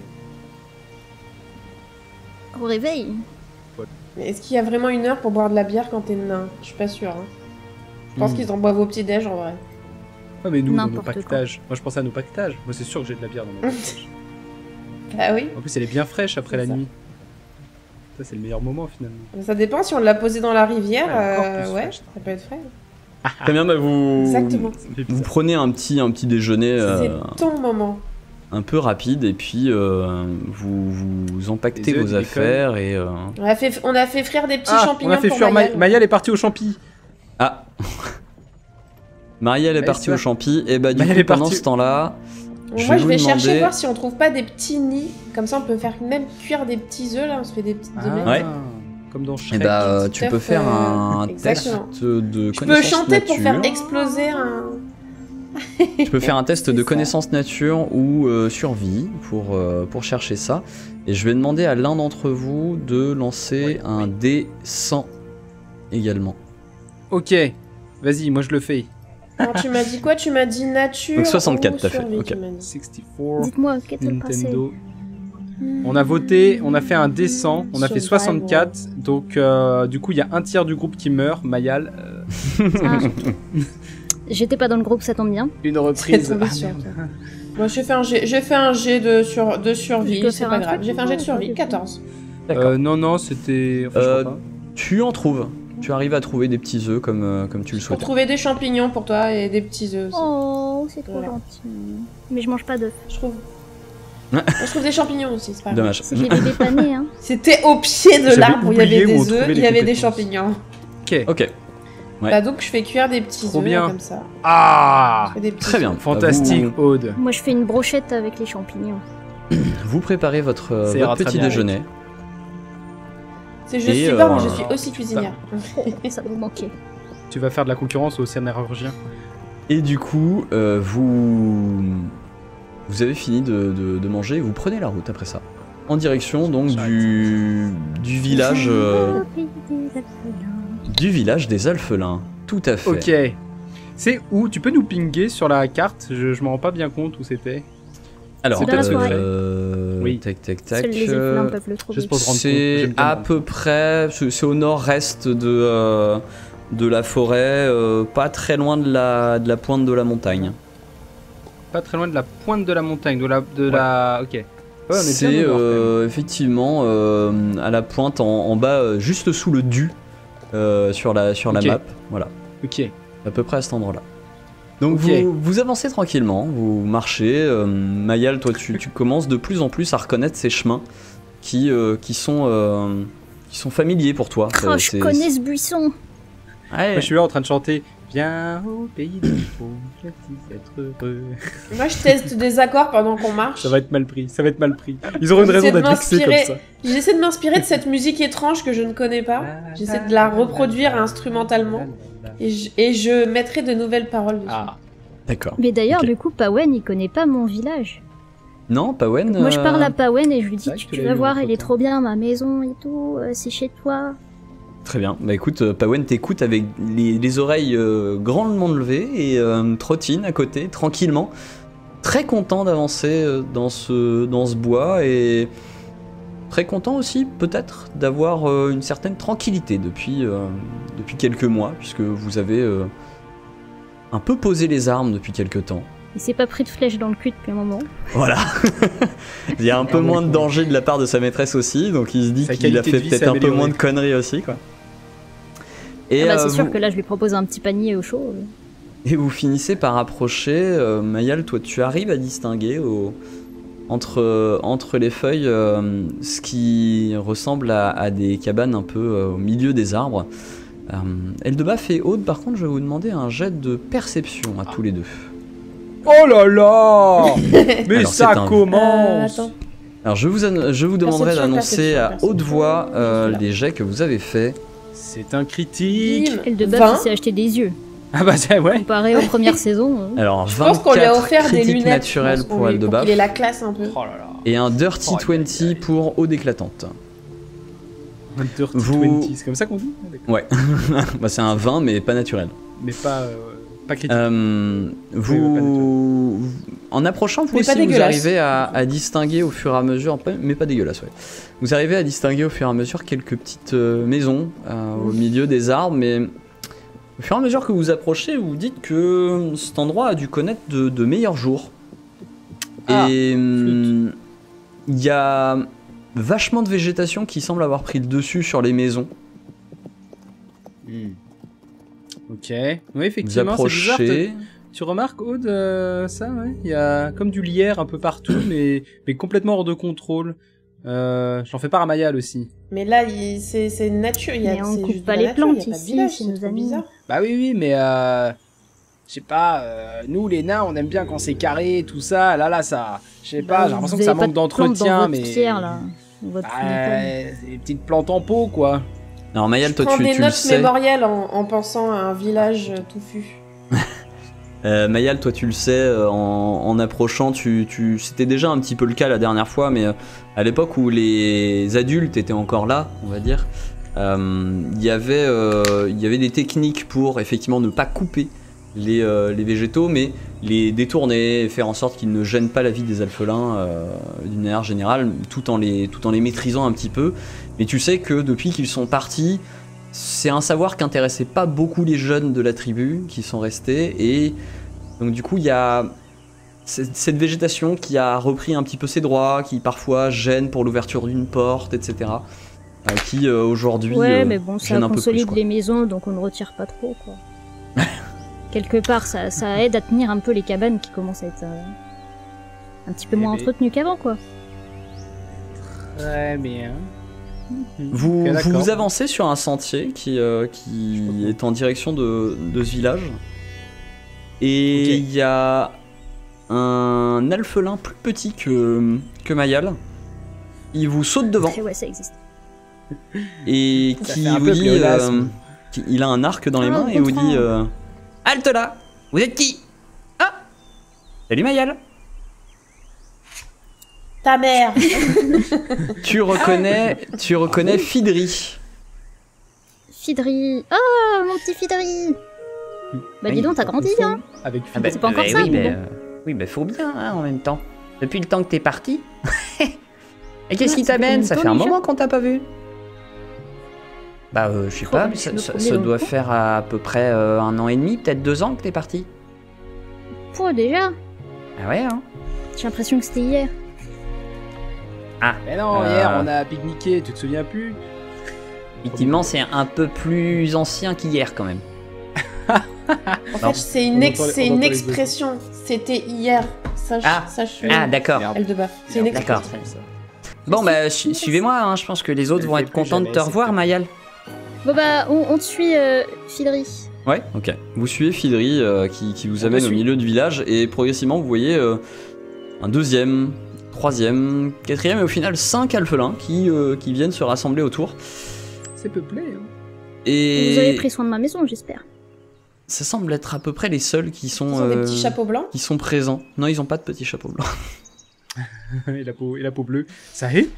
Au réveil. Mais est-ce qu'il y a vraiment une heure pour boire de la bière quand t'es nain? Je suis pas sûre. hein. Je pense Hmm. qu'ils en boivent au petit-déj en vrai. Ouais, mais nous, dans nos N'importe quoi. pactages. Moi, je pensais à nos pactages. Moi, c'est sûr que j'ai de la bière dans mon pactage. Ah oui. En plus, elle est bien fraîche après C'est la ça. nuit. Ça, c'est le meilleur moment finalement. Ça dépend si on l'a posé dans la rivière. Ouais, encore euh, plus ouais, fraîche. ça peut être frais. très bien, bah, vous, Exactement. Ça me fait vous bizarre. prenez un petit, un petit déjeuner euh, C'est ton moment. un peu rapide et puis euh, vous, vous empaquetez Des œufs, vos du affaires et... euh, On a fait, on a fait frire des petits Ah, champignons on a fait pour fuir Mayal. Mayal. Mayal est partie au champi. Ah Marielle est Ouais, partie ça. au champi, et bah du Marielle coup est pendant partie- ce temps-là, Bon, je moi, vais je vous vais demander... chercher voir si on trouve pas des petits nids. Comme ça, on peut faire même cuire des petits œufs là. On se fait des petites Ah, omelettes. Ouais. Comme dans Et Shrek. bah euh, Petit tu peux œuf, faire euh, un exactement. test de Je peux connaissance chanter pour faire nature. exploser un. Tu peux faire un test C'est de ça. connaissance nature ou euh, survie pour, euh, pour chercher ça. Et je vais demander à l'un d'entre vous de lancer Ouais, un dé cent également. Ok, vas-y, moi je le fais. Alors, tu m'as dit quoi? Tu m'as dit nature. Donc soixante-quatre, ou t'as fait, survie, ok. tu m'as dit. soixante-quatre, Dites-moi, qu'est-il passé? Nintendo. On a voté, on a fait un dé cent, on a fait Survival. soixante-quatre, donc euh, du coup il y a un tiers du groupe qui meurt, Mayal. euh, Ah. J'étais pas dans le groupe, ça tombe bien. une C'est reprise. tombé Ah, sur merde. toi. Moi, j'ai fait un jet, j'ai fait un jet de, sur, de Je survie, peux c'est faire pas un grave. truc J'ai fait un jet de ou survie, pas quatorze. D'accord. Euh, non, non, c'était... Enfin, je Euh, crois pas. Tu en trouves. Tu arrives à trouver des petits œufs comme, euh, comme tu le Pour souhaitais. trouver des champignons pour toi et des petits œufs aussi. Oh, c'est trop Voilà. gentil. Mais je mange pas d'œufs. Je trouve. Moi, je trouve des champignons aussi, c'est pas grave. Dommage. C'est des bébés panés, hein. C'était au pied de J'avais l'arbre où il y oublié avait où on des œufs, trouvait il les y avait des compétences. champignons. Ok. Ok. Ouais. Bah donc je fais cuire des petits Trop œufs bien. là, comme ça. Ah, Je fais des petits Très bien. œufs. fantastique, Vous, Aude. Moi, je fais une brochette avec les champignons. vous préparez votre, euh, Ça ira votre très petit bien déjeuner. C'est je Et, suis pas, euh, mais je suis aussi cuisinière. Ça vous manquait. Tu vas faire de la concurrence au sidérurgien. Et du coup, euh, vous vous avez fini de, de- de manger et vous prenez la route après ça. En direction donc du, du village euh, Au pays des Alphelins. du village des Alphelins. Tout à fait. Ok. C'est où? Tu peux nous pinguer sur la carte? Je, je m'en rends pas bien compte où c'était. Alors, C'est dans la forêt. euh, Oui. tac tac tac. Seuls les euh, Alphelins peuvent le trouver. juste pour se rendre compte. C'est J'aime bien à me peu près, c'est c'est au nord-est de, euh, de la forêt, euh, pas très loin de la, de la pointe de la montagne. Pas très loin de la pointe de la montagne, de la... De la... Ok. Ouais, on est bien c'est au nord, quand même. euh, effectivement euh, à la pointe en, en bas, euh, juste sous le du, euh, sur, la, sur Ok. la map. Voilà, Ok. à peu près à cet endroit-là. Donc Ok. vous, vous avancez tranquillement, vous marchez. euh, Mayal, toi tu, tu commences de plus en plus à reconnaître ces chemins qui, euh, qui, sont, euh, qui sont familiers pour toi. Oh, Euh, je c'est- connais ce buisson. Ouais. Moi, je suis là en train de chanter. Viens au pays des faux, je dis être heureux. Moi je teste des accords pendant qu'on marche. Ça va être mal pris, ça va être mal pris. Ils auront une J'essaie raison de d'être vexés comme m'inspirer. ça. J'essaie de m'inspirer de cette musique étrange que je ne connais pas. J'essaie de la reproduire instrumentalement. Et je, et je mettrai de nouvelles paroles dessus. Ah. D'accord. Mais d'ailleurs, Ok. du coup, Pawen, il connaît pas mon village. Non, Pawen. Moi, je euh, parle à Pawen et je lui dis, c'est vrai que tu, tu tu l'as vas vu en voir, elle est photo. trop bien, ma maison et tout, euh, c'est chez toi. Très bien. Bah écoute, euh, Pawen t'écoute avec les, les oreilles euh, grandement levées et euh, trottine à côté, tranquillement. Très content d'avancer euh, dans ce, dans ce bois et très content aussi, peut-être, d'avoir euh, une certaine tranquillité depuis, euh, depuis quelques mois, puisque vous avez euh, un peu posé les armes depuis quelques temps. Il s'est pas pris de flèche dans le cul depuis un moment. Voilà. Il y a un peu moins de danger de la part de sa maîtresse aussi, donc il se dit Sa qu'il a qualité de fait vie peut-être s'est un peu améliorée. moins de conneries aussi, quoi. Et, Ah bah, euh, c'est sûr vous, que là, je lui propose un petit panier au chaud. et vous finissez par approcher. euh, Mayal, toi, tu arrives à distinguer au- entre, euh, entre les feuilles euh, ce qui ressemble à, à des cabanes un peu euh, au milieu des arbres. Euh, Eldebaf et Aude, par contre, je vais vous demander un jet de perception à tous les deux. Oh là là. Mais Alors, ça c'est un- Euh, commence. attends. Alors, je vous, an- je vous demanderai Perception, d'annoncer perception, à perception. haute voix euh, Je suis là. les jets que vous avez faits. C'est un critique. Bim. Elle de base, vingt. il s'est acheté des yeux. Ah bah ça, ouais. Comparé aux premières saisons. hein. Alors, Je pense qu'on lui a offert des critiques lunettes naturelles je pense, pour lui- Eldebaf qu'il ait la classe un peu. Oh là là. et un Dirty Oh, aïe, aïe, aïe. vingt pour Aude éclatante. Un dirty Vous- vingt, c'est comme ça qu'on dit? Ah, d'accord. Ouais, bah, c'est un vingt mais pas naturel. Mais pas, euh, pas critique. Euh, vous, Oui, oui, en approchant, vous Mais pas aussi, vous dégueulasse. arrivez à, à distinguer au fur et à mesure, pas- mais pas dégueulasse, ouais. Vous arrivez à distinguer au fur et à mesure quelques petites euh, maisons euh, au milieu des arbres, mais au fur et à mesure que vous approchez, vous vous dites que cet endroit a dû connaître de, de meilleurs jours. Ah, et hum, il y a vachement de végétation qui semble avoir pris le dessus sur les maisons. Hmm. Ok. Oui, Vous effectivement, c'est bizarre. approchez. te- Tu remarques, Aude, euh, ça, ouais. Il y a comme du lierre un peu partout, mais, mais complètement hors de contrôle. Euh, J'en fais part à Mayal aussi. Mais là, il- c'est c'est nature. Il y a, Mais on c'est coupe juste pas de les la nature, plantes il y a pas de ici, village, c'est c'est nos trop amis. bizarre. Bah oui, oui, mais euh, je sais pas, euh, nous les nains, on aime bien quand c'est carré, tout ça. Là, là, ça, je sais pas, Bah, j'ai l'impression vous que ça avez pas manque de plantes d'entretien, dans votre mais. pierre, là. Dans votre Bah, montagne. c'est des petites plantes en pot, quoi. Alors Mayal, Je toi prends tu, des tu le notes sais. mémorielles en, en pensant à un village euh, touffu. Euh, Mayal, toi tu le sais, euh, en, en approchant, tu, tu, c'était déjà un petit peu le cas la dernière fois, mais euh, à l'époque où les adultes étaient encore là, on va dire, euh, il y avait, euh, il y avait des techniques pour effectivement ne pas couper les, euh, les végétaux, mais les détourner, faire en sorte qu'ils ne gênent pas la vie des alphelins euh, d'une manière générale, tout en, les, tout en les maîtrisant un petit peu. Mais tu sais que depuis qu'ils sont partis, c'est un savoir qui intéressait pas beaucoup les jeunes de la tribu qui sont restés, et donc du coup il y a cette végétation qui a repris un petit peu ses droits, qui parfois gêne pour l'ouverture d'une porte, et cetera. Euh, qui euh, aujourd'hui Ouais, euh, mais bon, ça gêne un peu consolide plus, quoi. les maisons, donc on ne retire pas trop, quoi. Quelque part, ça, ça aide à tenir un peu les cabanes qui commencent à être euh, un petit peu Eh moins ben. entretenues qu'avant, quoi. Très bien. Vous, Ok, vous d'accord. vous avancez sur un sentier qui, euh, qui est en direction de, de ce village. Et Ok. il y a un alphelin plus petit que, que Mayal. Il vous saute devant Et ouais, ça existe. et Ça qui fait un vous peu dit... pléonasme. euh, qui- il a un arc dans les Ah, mains au et vous contraire. dit... euh, Halte là! Vous êtes qui? Ah! Salut Mayal! Ta mère. Tu reconnais, tu reconnais Fidri. Fidri. Oh, mon petit Fidri. Bah dis Oui, donc, t'as grandi, hein. Avec Ah bah, C'est pas encore bah ça, oui, mais bah, bon. euh, oui, bah faut bien hein, en même temps. Depuis le temps que t'es parti. Et qu'est-ce Ouais, qui ça fait t'amène? combien de Ça temps, fait un déjà moment qu'on t'a pas vu. Bah euh, je sais Oh, pas, bah, mais je ça, me ça- promenais ça dans le doit coin. faire à peu près euh, un an et demi, peut-être deux ans que t'es parti. Pour déjà, Ah ouais hein. j'ai l'impression que c'était hier. Mais non, Euh. hier on a pique-niqué, tu te souviens plus? Effectivement, c'est un peu plus ancien qu'hier quand même. En Non. fait, c'est une, On ex- entend les- c'est on une entend les expression. C'était hier. Sache, Ah. sache Ah d'accord. Merde. elle de baf. C'est une Merde. expression. D'accord. Bon bah su- suivez-moi, hein, je pense que les autres Je vont le être fais plus contents de jamais, te c'est revoir, tout. Mayal. Bon bah, on, on te suit, euh, Fidri. Ouais, ok. Vous suivez Fidri euh, qui, qui vous On amène te au suit. milieu du village et progressivement vous voyez euh, un deuxième, troisième, quatrième et au final cinq alphelins qui, euh, qui viennent se rassembler autour. C'est peuplé. Hein. Et Vous avez pris soin de ma maison, j'espère. ça semble être à peu près les seuls qui sont, Ils ont des euh, petits chapeaux blancs. qui sont présents. Non, ils ont pas de petits chapeaux blancs. et, la peau, et la peau bleue. Ça est?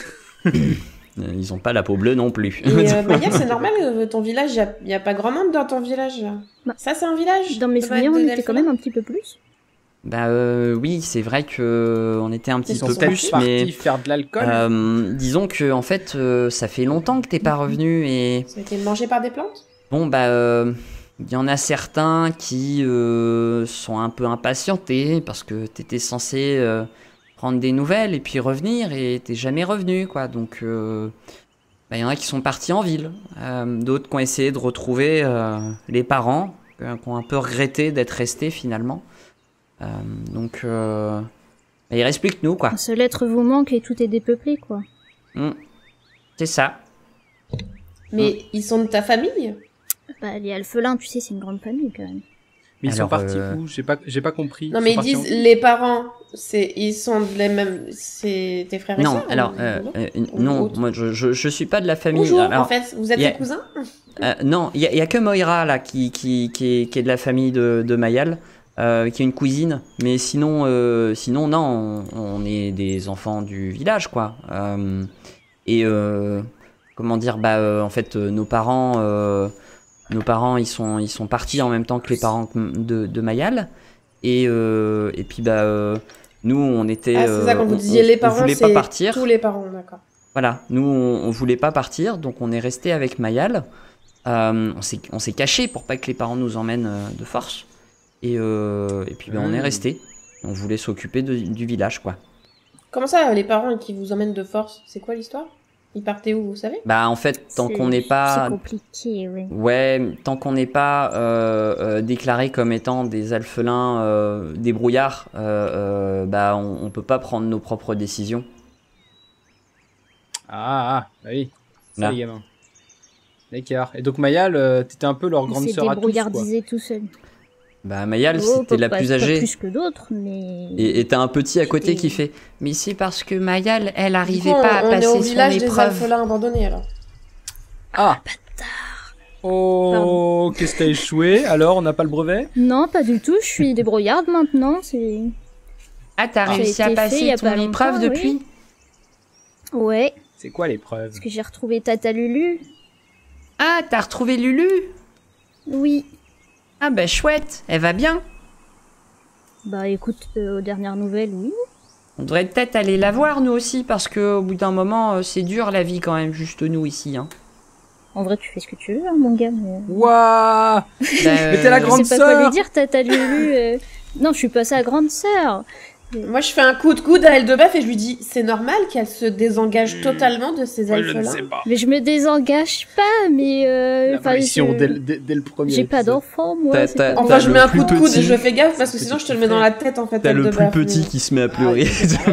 Euh, Ils ont pas la peau bleue non plus. Et euh, Maya, c'est normal, euh, ton village, il n'y a, a pas grand monde dans ton village. là. Bah, Ça, c'est un village Dans mes de- souvenirs, de- on était d'elfes quand même un petit peu plus. Bah euh, oui, c'est vrai que on était un petit Ils sont peu peut-être plus, Parti mais faire de l'alcool. euh, disons que en fait euh, ça fait longtemps que t'es pas revenu et Ça a été mangé par des plantes. bon bah euh, il y en a certains qui euh, sont un peu impatientés parce que t'étais censé euh, prendre des nouvelles et puis revenir et t'es jamais revenu quoi, donc euh, bah, il y en a qui sont partis en ville, euh, d'autres qui ont essayé de retrouver euh, les parents, euh, qui ont un peu regretté d'être restés finalement. Euh, donc euh, bah, il reste plus que nous quoi. Un seul être vous manque et tout est dépeuplé, quoi. Mm. C'est ça. Mais ils sont de ta famille. Bah, les alphelins, tu sais, c'est une grande famille, quand même. Mais ils sont alors, partis euh, où? J'ai pas, j'ai pas compris. Non, mais sont ils partis disent les parents, c'est ils sont de les mêmes. C'est tes frères et Non, sœurs alors ou- euh, ou non euh, Ou non, autre moi je, je, je suis pas de la famille. Bonjour, Alors, en fait, vous êtes y a- tes cousins euh, non, il y, a- y a que Moira là qui, qui, qui, est, qui est de la famille de, de Mayal, euh, qui est une cousine. Mais sinon, euh, sinon non, on, on est des enfants du village quoi. Euh, et euh, comment dire, bah euh, en fait euh, nos parents, euh, nos parents ils sont, ils sont partis en même temps que les parents de, de Mayal. Et, euh, et puis bah euh, nous on était, Ah, c'est ça, quand euh, vous on- disiez on- les on parents, voulait pas c'est partir. tous les parents, d'accord. Voilà, nous on, on voulait pas partir, donc on est resté avec Mayal. Euh, on s'est on s'est caché pour pas que les parents nous emmènent euh, de force. Et, euh, et puis ben, on est Mmh. resté. On voulait s'occuper de- du village quoi. Comment ça, les parents qui vous emmènent de force C'est quoi l'histoire Ils partaient où, vous savez Bah en fait, tant C'est- qu'on n'est pas, C'est compliqué, oui. ouais, tant qu'on n'est pas euh, euh, déclaré comme étant des alphelins euh, débrouillards, euh, euh, bah on, on peut pas prendre nos propres décisions. Ah, ah, bah oui. Ça, Là. les gamins. D'accord. Et donc, Mayal, euh, t'étais un peu leur Il grande s'est sœur à tous, quoi. débrouillardisé tout seul. Bah Mayal, Oh, c'était la pas- plus pas âgée. plus que d'autres, mais... Et et t'as un petit à côté C'était- qui fait Mais c'est parce que Mayal, elle Du arrivait coup, on, pas à on est passer au son village des épreuve. alphelins abandonnés, alors. Ah Oh, qu'est-ce que t'as échoué? Alors, on n'a pas le brevet? Non, pas du tout, je suis débrouillarde maintenant, c'est... Ah, t'as Ça a réussi à été fait il y passer a ton pas épreuve longtemps, depuis? Ouais, C'est quoi l'épreuve? parce que j'ai retrouvé Tata Lulu. Ah, t'as retrouvé Lulu? Oui, Ah bah chouette, elle va bien. Bah écoute, euh, aux dernières nouvelles, oui. On devrait peut-être aller la voir nous aussi parce que au bout d'un moment euh, c'est dur la vie quand même, juste nous ici. Hein. En vrai, tu fais ce que tu veux, hein, mon gars. Mais... Waouh. Bah, Mais t'es la euh, grande Je sais pas quoi lui sœur. dire, t'as t'as Lulu. euh. Non, je suis pas sa grande sœur. Moi, je fais un coup de coude à Eldebaf et je lui dis c'est normal qu'elle se désengage totalement de ces Moi, je ne elfes-là. sais pas. Mais je me désengage pas, mais. Euh, La enfin, pression je- dès, le- dès, dès le premier. J'ai pas épisode. d'enfant, moi. T'as- c'est t'as- pas- Enfin, je le mets un plus coup de coude petit- et je fais gaffe parce que le sinon, petit je te le mets dans la tête en fait. T'as le plus Eldebaf, petit mais- qui se met à pleurer.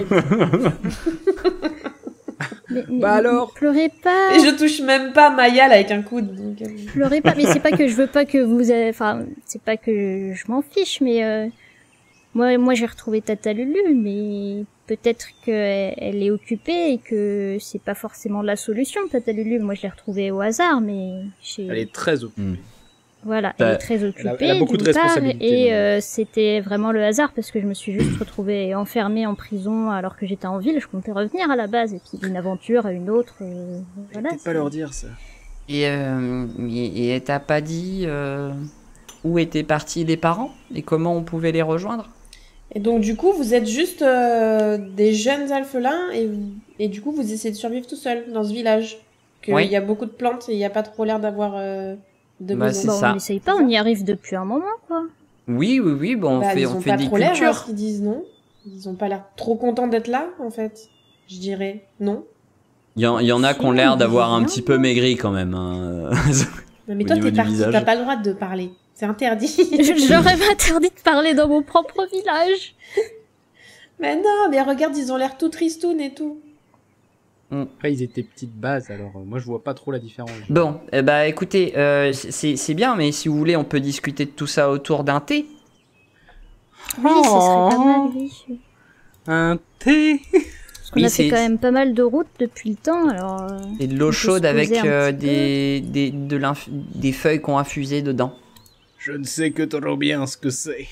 Mais- mais- Bah alors Pleurez pas. Et je touche même pas Mayal avec un coude. Donc... euh, Pleurez pas, mais c'est pas que je veux pas que vous, avez- enfin, c'est pas que je m'en fiche, mais euh, moi, moi j'ai retrouvé Tata Lulu, mais peut-être qu'elle elle est occupée et que c'est pas forcément la solution, Tata Lulu. Moi, je l'ai retrouvée au hasard, mais j'ai- Elle est très occupée. voilà, T'as- elle est très occupée. Elle a- elle a beaucoup de d'une part, responsabilités, et maintenant. euh, c'était vraiment le hasard parce que je me suis juste retrouvée enfermée en prison alors que j'étais en ville. Je comptais revenir à la base et puis d'une aventure à une autre. euh, voilà. Peut-être c'est- pas leur dire ça. Et, euh, et, et elle t'a pas dit euh, où étaient partis les parents et comment on pouvait les rejoindre? Et donc, du coup, vous êtes juste euh, des jeunes alphelins et, et du coup, vous essayez de survivre tout seul dans ce village. Qu'il Oui. y a beaucoup de plantes et il n'y a pas trop l'air d'avoir euh, de Bah, maisons. c'est Bah, ça. on n'essaye pas, on y arrive depuis un moment, quoi. Oui, oui, oui, bon, on Bah, fait, ils on ont fait pas des trop l'air, hein, cultures. ce qu'ils disent, non? Ils ont pas l'air trop contents d'être là, en fait. Je dirais, non? Il y, en- il y en a qui ont Si, l'air on d'avoir dit un rien, petit peu moi. maigri quand même. hein. Non, mais Au toi, niveau t'es du parti, visage. t'as pas le droit de parler. C'est interdit. Je- J'aurais m'interdit de parler dans mon propre village. Mais non, mais regarde, ils ont l'air tout tristounes et tout. Après, ils étaient petites bases, alors euh, moi je vois pas trop la différence. Bon, eh bah écoutez, euh, c'est c'est bien, mais si vous voulez, on peut discuter de tout ça autour d'un thé. Oui, ce serait pas mal, oui. Un thé. Parce qu'on Oui, a fait c'est- quand même pas mal de routes depuis le temps, alors... euh, Et de On l'eau peut chaude se avec poser un euh, petit des, des, de l'inf- des feuilles qu'on infusées dedans. Je ne sais que trop bien ce que c'est.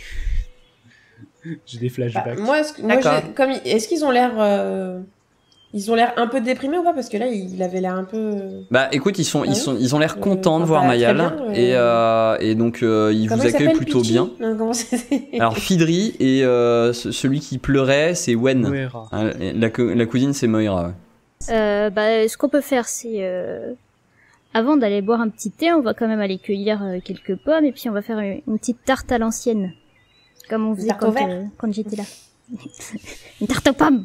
J'ai des Bah, flashbacks. moi, est-ce que- moi, D'accord. j'ai- comme, ils- est-ce qu'ils ont l'air, euh, ils ont l'air un peu déprimés ou pas? Parce que là, il avait l'air un peu. Bah écoute, ils sont, Ah ils ouais sont, ils ont l'air Euh, contents de enfin, voir pas très Mayal bien, euh. et, euh, et donc euh, ils Comment vous il accueillent s'appelle, plutôt Pichi bien. Non, comment c'est Alors Fidri et euh, ce- celui qui pleurait, c'est Wen. Moira. Hein, La, cou- la cousine, c'est Moira. ouais. Euh, bah, ce qu'on peut faire, c'est... euh, Avant d'aller boire un petit thé, on va quand même aller cueillir euh, quelques pommes, et puis on va faire une, une petite tarte à l'ancienne. Comme on faisait tarte au quand, verre euh, quand j'étais là. Une tarte aux pommes.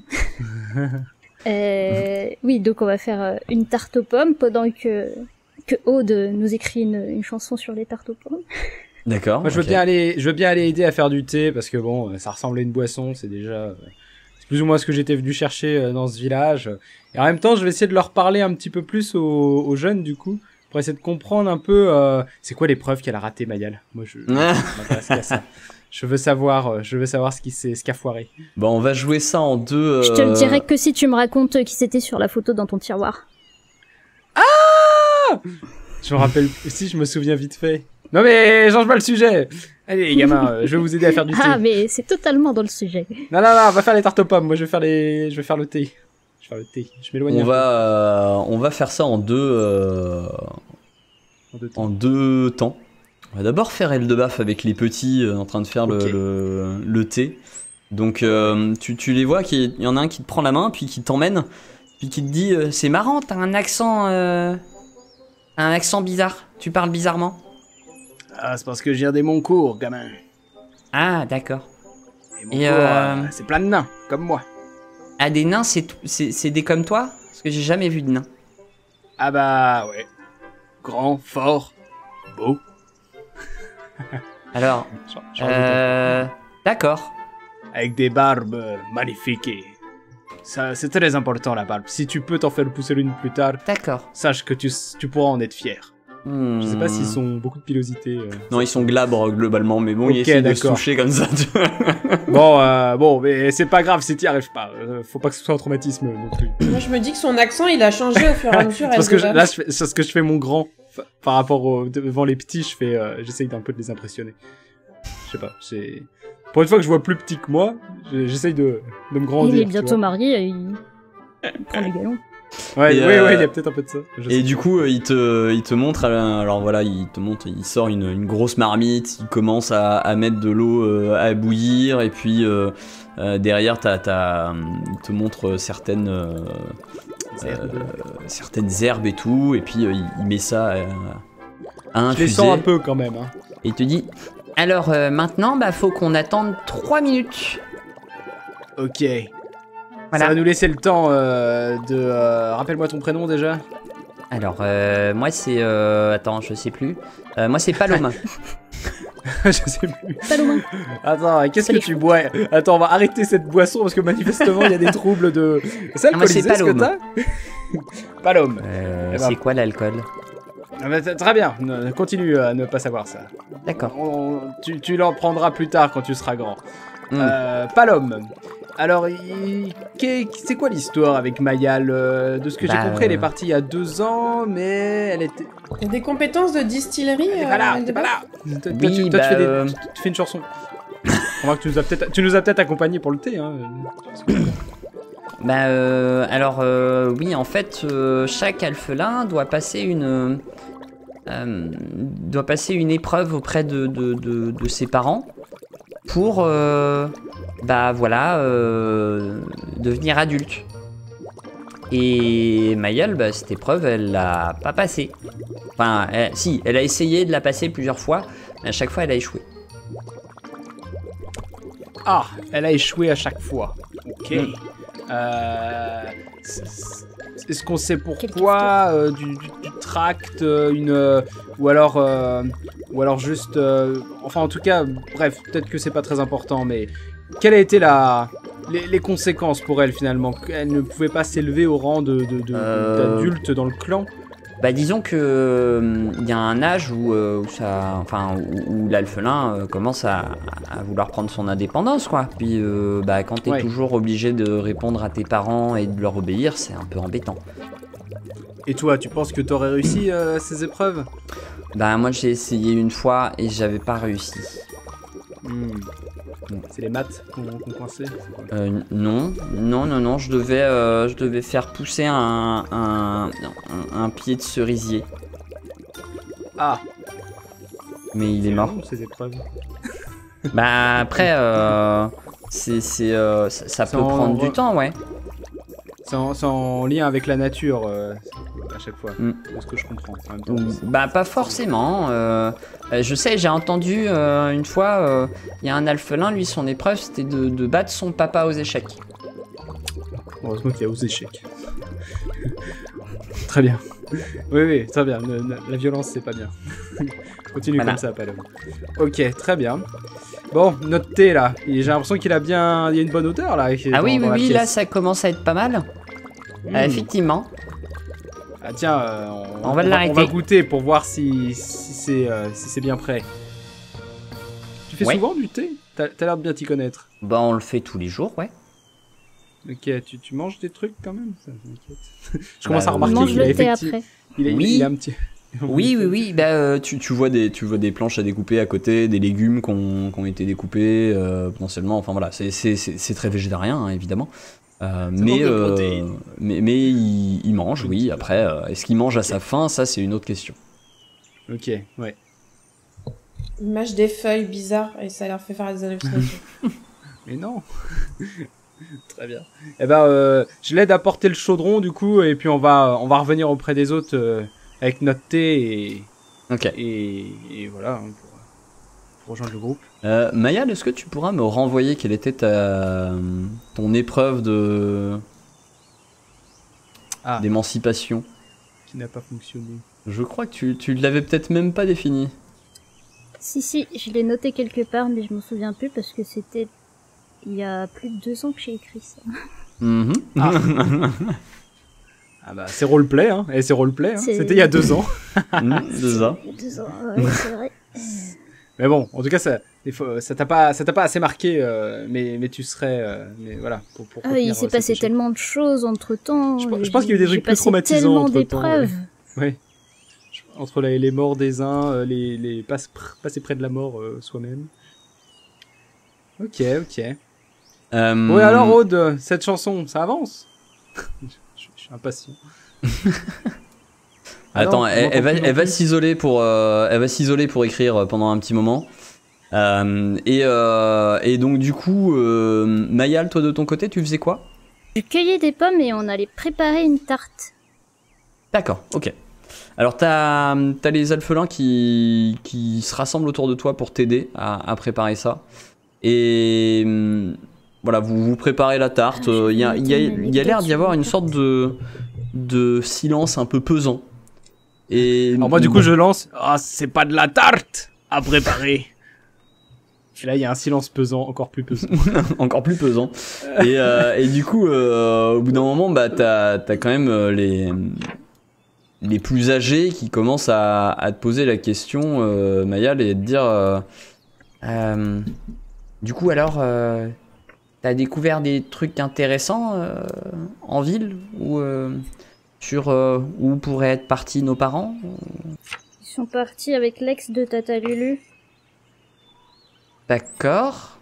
euh, oui, donc on va faire euh, une tarte aux pommes pendant que que Aude nous écrit une, une chanson sur les tartes aux pommes. D'accord. Moi je veux ok. bien aller, je veux bien aller aider à faire du thé parce que bon, euh, ça ressemble à une boisson, c'est déjà, euh, c'est plus ou moins ce que j'étais venu chercher euh, dans ce village. Et en même temps, je vais essayer de leur parler un petit peu plus aux, aux jeunes du coup, pour essayer de comprendre un peu, euh, c'est quoi les preuves qu'elle a raté Mayal. Moi je, je m'intéresse qu'à ça. Je veux savoir, euh, je veux savoir ce qui s'est, ce qu'a foiré. Bon, on va jouer ça en deux. Je te le euh, dirai que si tu me racontes qui c'était sur la photo dans ton tiroir. Je me rappelle, si je me souviens vite fait. Non mais change pas le sujet. Allez les gamins, euh, je vais vous aider à faire du thé. Ah, mais c'est totalement dans le sujet. Non non non, on va faire les tartes aux pommes. Moi je vais faire les, je vais faire le thé. Je vais faire le thé. Je m'éloigne. On un peu. va, euh, on va faire ça en deux, euh, En deux temps. en deux temps. On va d'abord faire Eldebaf avec les petits euh, en train de faire le, Ok. le, le thé. Donc euh, tu, tu les vois, qu'il y en a un qui te prend la main, puis qui t'emmène, puis qui te dit euh, c'est marrant, t'as un accent, euh, un accent bizarre. Tu parles bizarrement. Ah, c'est parce que je viens des Moncourt, gamin. Ah, d'accord. Et Moncourt, Et, euh, euh, c'est plein de nains, comme moi. Ah, des nains, c'est tout- c'est c'est des comme toi? Parce que j'ai jamais vu de nains. Ah bah ouais. Grand, fort, beau. Alors, Genre- genre de euh, d'accord. temps. Avec des barbes euh, magnifiques. Et ça, c'est très important la barbe. Si tu peux t'en faire pousser l'une plus tard, D'accord. sache que tu, tu pourras en être fier. Hmm. Je sais pas s'ils sont beaucoup de pilosité. euh. Non, ils sont glabres globalement, mais bon, Ok, ils essaient de se d'accord. toucher comme ça. tu vois. Bon, euh, bon, mais c'est pas grave si t'y arrives pas. Euh, faut pas que ce soit un traumatisme non plus. Moi, je me dis que son accent, il a changé au fur et à mesure. C'est parce que je- Eldebaf. là, je fais, c'est parce que je fais mon grand fa- par rapport au, devant les petits, je fais, euh, j'essaye d'un peu de les impressionner. Je sais pas, c'est pour une fois que je vois plus petit que moi, je- j'essaye de, de me grandir. Il est tu bientôt vois. marié, il... il prend les galons. Ouais, Et, ouais, euh, ouais, il y a peut-être un peu de ça. Je Et sais. du coup, euh, il te, il te montre, euh, alors voilà, il te montre, il sort une, une grosse marmite, il commence à, à mettre de l'eau euh, à bouillir, et puis euh, euh, derrière, t'as, t'as, il te montre certaines, euh, euh, certaines herbes et tout, et puis euh, il, il met ça euh, à Je les infuser. sens un peu quand même. Hein. Et il te dit alors euh, maintenant, bah faut qu'on attende trois minutes. Ok. Voilà. Ça va nous laisser le temps euh, de... euh, Rappelle-moi ton prénom déjà. Alors euh, moi c'est euh, attends, je sais plus. Euh, moi c'est Paloma. Je sais plus. Paloma. Attends, qu'est-ce que Salut. tu bois? Attends, on va arrêter cette boisson parce que manifestement il y a des troubles de... C'est Ah, moi, c'est alcoolisé ce que Palome. t'as? Palome. Euh, Eh ben, c'est quoi l'alcool? Ah bah, t- très bien, Ne- continue à ne pas savoir ça. D'accord. On- tu tu l'en prendras plus tard quand tu seras grand. Mm. Euh, Palome. Alors, il- qu'est- c'est quoi l'histoire avec Mayal? Euh, De ce que j'ai Bah, compris, elle est euh, partie il y a deux ans, mais elle était... T'as des compétences de distillerie T'es euh, pas là, de t'es pas base là. Toi, Oui, tu, toi, tu bah, fais des- euh, tu- tu fais une chanson. On voit que tu nous as peut-être, tu nous as peut-être accompagnés pour le thé. Hein. Bah euh, alors euh, oui, en fait euh, chaque alphelin doit passer une euh, doit passer une épreuve auprès de, de, de, de ses parents pour euh, bah voilà euh, devenir adulte. Et Mayal, bah, cette épreuve, elle l'a pas passée. Enfin, elle- si, elle a essayé de la passer plusieurs fois, mais à chaque fois, elle a échoué. Ah, elle a échoué à chaque fois. Ok. Mm. Euh, c'est- c'est- Est-ce qu'on sait Quelle pourquoi euh, du, du, du tract, euh, une, euh, ou alors, euh, ou alors juste, euh, enfin en tout cas, bref, peut-être que c'est pas très important, mais quelle a été la, les, les conséquences pour elle finalement? Elle ne pouvait pas s'élever au rang de, de, de- Euh, d'adulte dans le clan. Bah disons que euh, il y a un âge où, euh, où ça, enfin où, où l'alphelin euh, commence à, à vouloir prendre son indépendance quoi. Puis euh, bah quand t'es Ouais. toujours obligé de répondre à tes parents et de leur obéir, c'est un peu embêtant. Et toi, tu penses que t'aurais réussi euh, ces épreuves? Bah moi j'ai essayé une fois et j'avais pas réussi. Hmm. C'est les maths qu'on qu'on coinçait. Euh, non, non, non, non, je devais, euh, je devais faire pousser un, un, un, un pied de cerisier, Ah, mais il est mort. long, ces épreuves. Bah après, euh, c'est, c'est, euh, ça, ça C'est peut en- prendre du temps, ouais. C'est en, c'est en lien avec la nature euh, à chaque fois, Mm. c'est ce que je comprends. En même temps, Ou- c'est- Bah pas forcément. euh, euh, je sais, j'ai entendu euh, une fois, euh, il y a un alphelin, lui son épreuve c'était de, de battre son papa aux échecs. Heureusement qu'il y a aux échecs. Très bien. Oui, oui, très bien. Ne- ne- la violence, c'est pas bien. Continue Voilà. comme ça, Palom. Ok, très bien. Bon, notre thé là, Et j'ai l'impression qu'il a bien, il y a une bonne odeur là. qui est Ah dans- oui, dans oui, la oui, là pièce. ça commence à être pas mal. Hmm. Euh, effectivement. Ah tiens, euh, on, On va l'arrêter. On va goûter pour voir si, si c'est euh, si c'est bien prêt. Tu fais Ouais. souvent du thé? T'as t'as l'air de bien t'y connaître. Bah on le fait tous les jours, ouais. Ok, tu, tu manges des trucs quand même? Ça m'inquiète. Je commence Bah, à on On remarquer mange qu'il a le thé effectivement... après. Il a, Oui. il a un petit... Oui, oui, oui, bah euh, Tu, tu vois des, tu vois des planches à découper à côté, des légumes qui ont, qui ont été découpés euh, potentiellement. Enfin voilà, c'est, c'est, c'est, c'est très végétarien hein, évidemment. Euh, mais, manque de euh, protéines. mais mais il, il mange, oui. Après, euh, est-ce qu'il mange à sa faim? Ça, c'est une autre question. Ok, ouais. Ils mâchent des feuilles bizarres et ça leur fait faire des hallucinations. Mais non. Très bien. Eh ben, euh, je l'aide à porter le chaudron du coup, et puis on va, on va revenir auprès des autres euh, avec notre thé et, Ok. et, et voilà hein, pour, pour rejoindre le groupe. Euh, Mayal, est-ce que tu pourras me renvoyer quelle était ta, ton épreuve de Ah, d'émancipation? qui n'a pas fonctionné. Je crois que tu, tu l'avais peut-être même pas défini. Si, si, je l'ai noté quelque part, mais je m'en souviens plus parce que c'était il y a plus de deux ans que j'ai écrit ça. Mhm. Ah. Ah bah c'est roleplay, hein. Et c'est roleplay, hein. C'est- C'était il y a deux ans. Mhm, c'est ça. Il y a deux ans, ouais, c'est vrai. Mais bon, en tout cas, ça, des fois, ça t'a pas, ça t'a pas assez marqué, euh, mais, mais tu serais, euh, mais voilà, pour, pour Ah, retenir, il euh, s'est cet passé échec. tellement de choses entre temps. Je pense- je pense qu'il y a eu des trucs plus traumatisants tellement entre-temps, d'épreuves. Ouais. Entre les, les morts des uns, euh, les, les passe- pr- passer près de la mort euh, soi-même. Ok, ok. Euh, Bon et alors Aude, cette chanson, ça avance? Je, je suis impatient. Attends, non, elle, on elle va, entend plus elle va non plus. s'isoler pour, euh, elle va s'isoler pour écrire pendant un petit moment. Euh, et, euh, et donc du coup, euh, Mayal, toi de ton côté, tu faisais quoi? Je cueillais des pommes et on allait préparer une tarte. D'accord, ok. Alors t'as as les alphelins qui, qui se rassemblent autour de toi pour t'aider à, à préparer ça. Et hum, voilà, vous, vous préparez la tarte. Ah, je Il y a, vais il y a, noter une il y a l'air anecdote d'y avoir sur la une tarte. sorte de, de silence un peu pesant. Et Alors moi du coup je lance. Ah c'est pas de la tarte à préparer. Et là il y a un silence pesant, encore plus pesant. encore plus pesant. Et, euh, et du coup, euh, au bout d'un moment, bah, t'as as quand même euh, les, les plus âgés qui commencent à, à te poser la question, euh, Mayal, et te dire euh, Euh, du coup, alors, euh, t'as découvert des trucs intéressants euh, en ville ou euh, sur euh, où pourraient être partis nos parents? Ils sont partis avec l'ex de Tata Lulu. D'accord.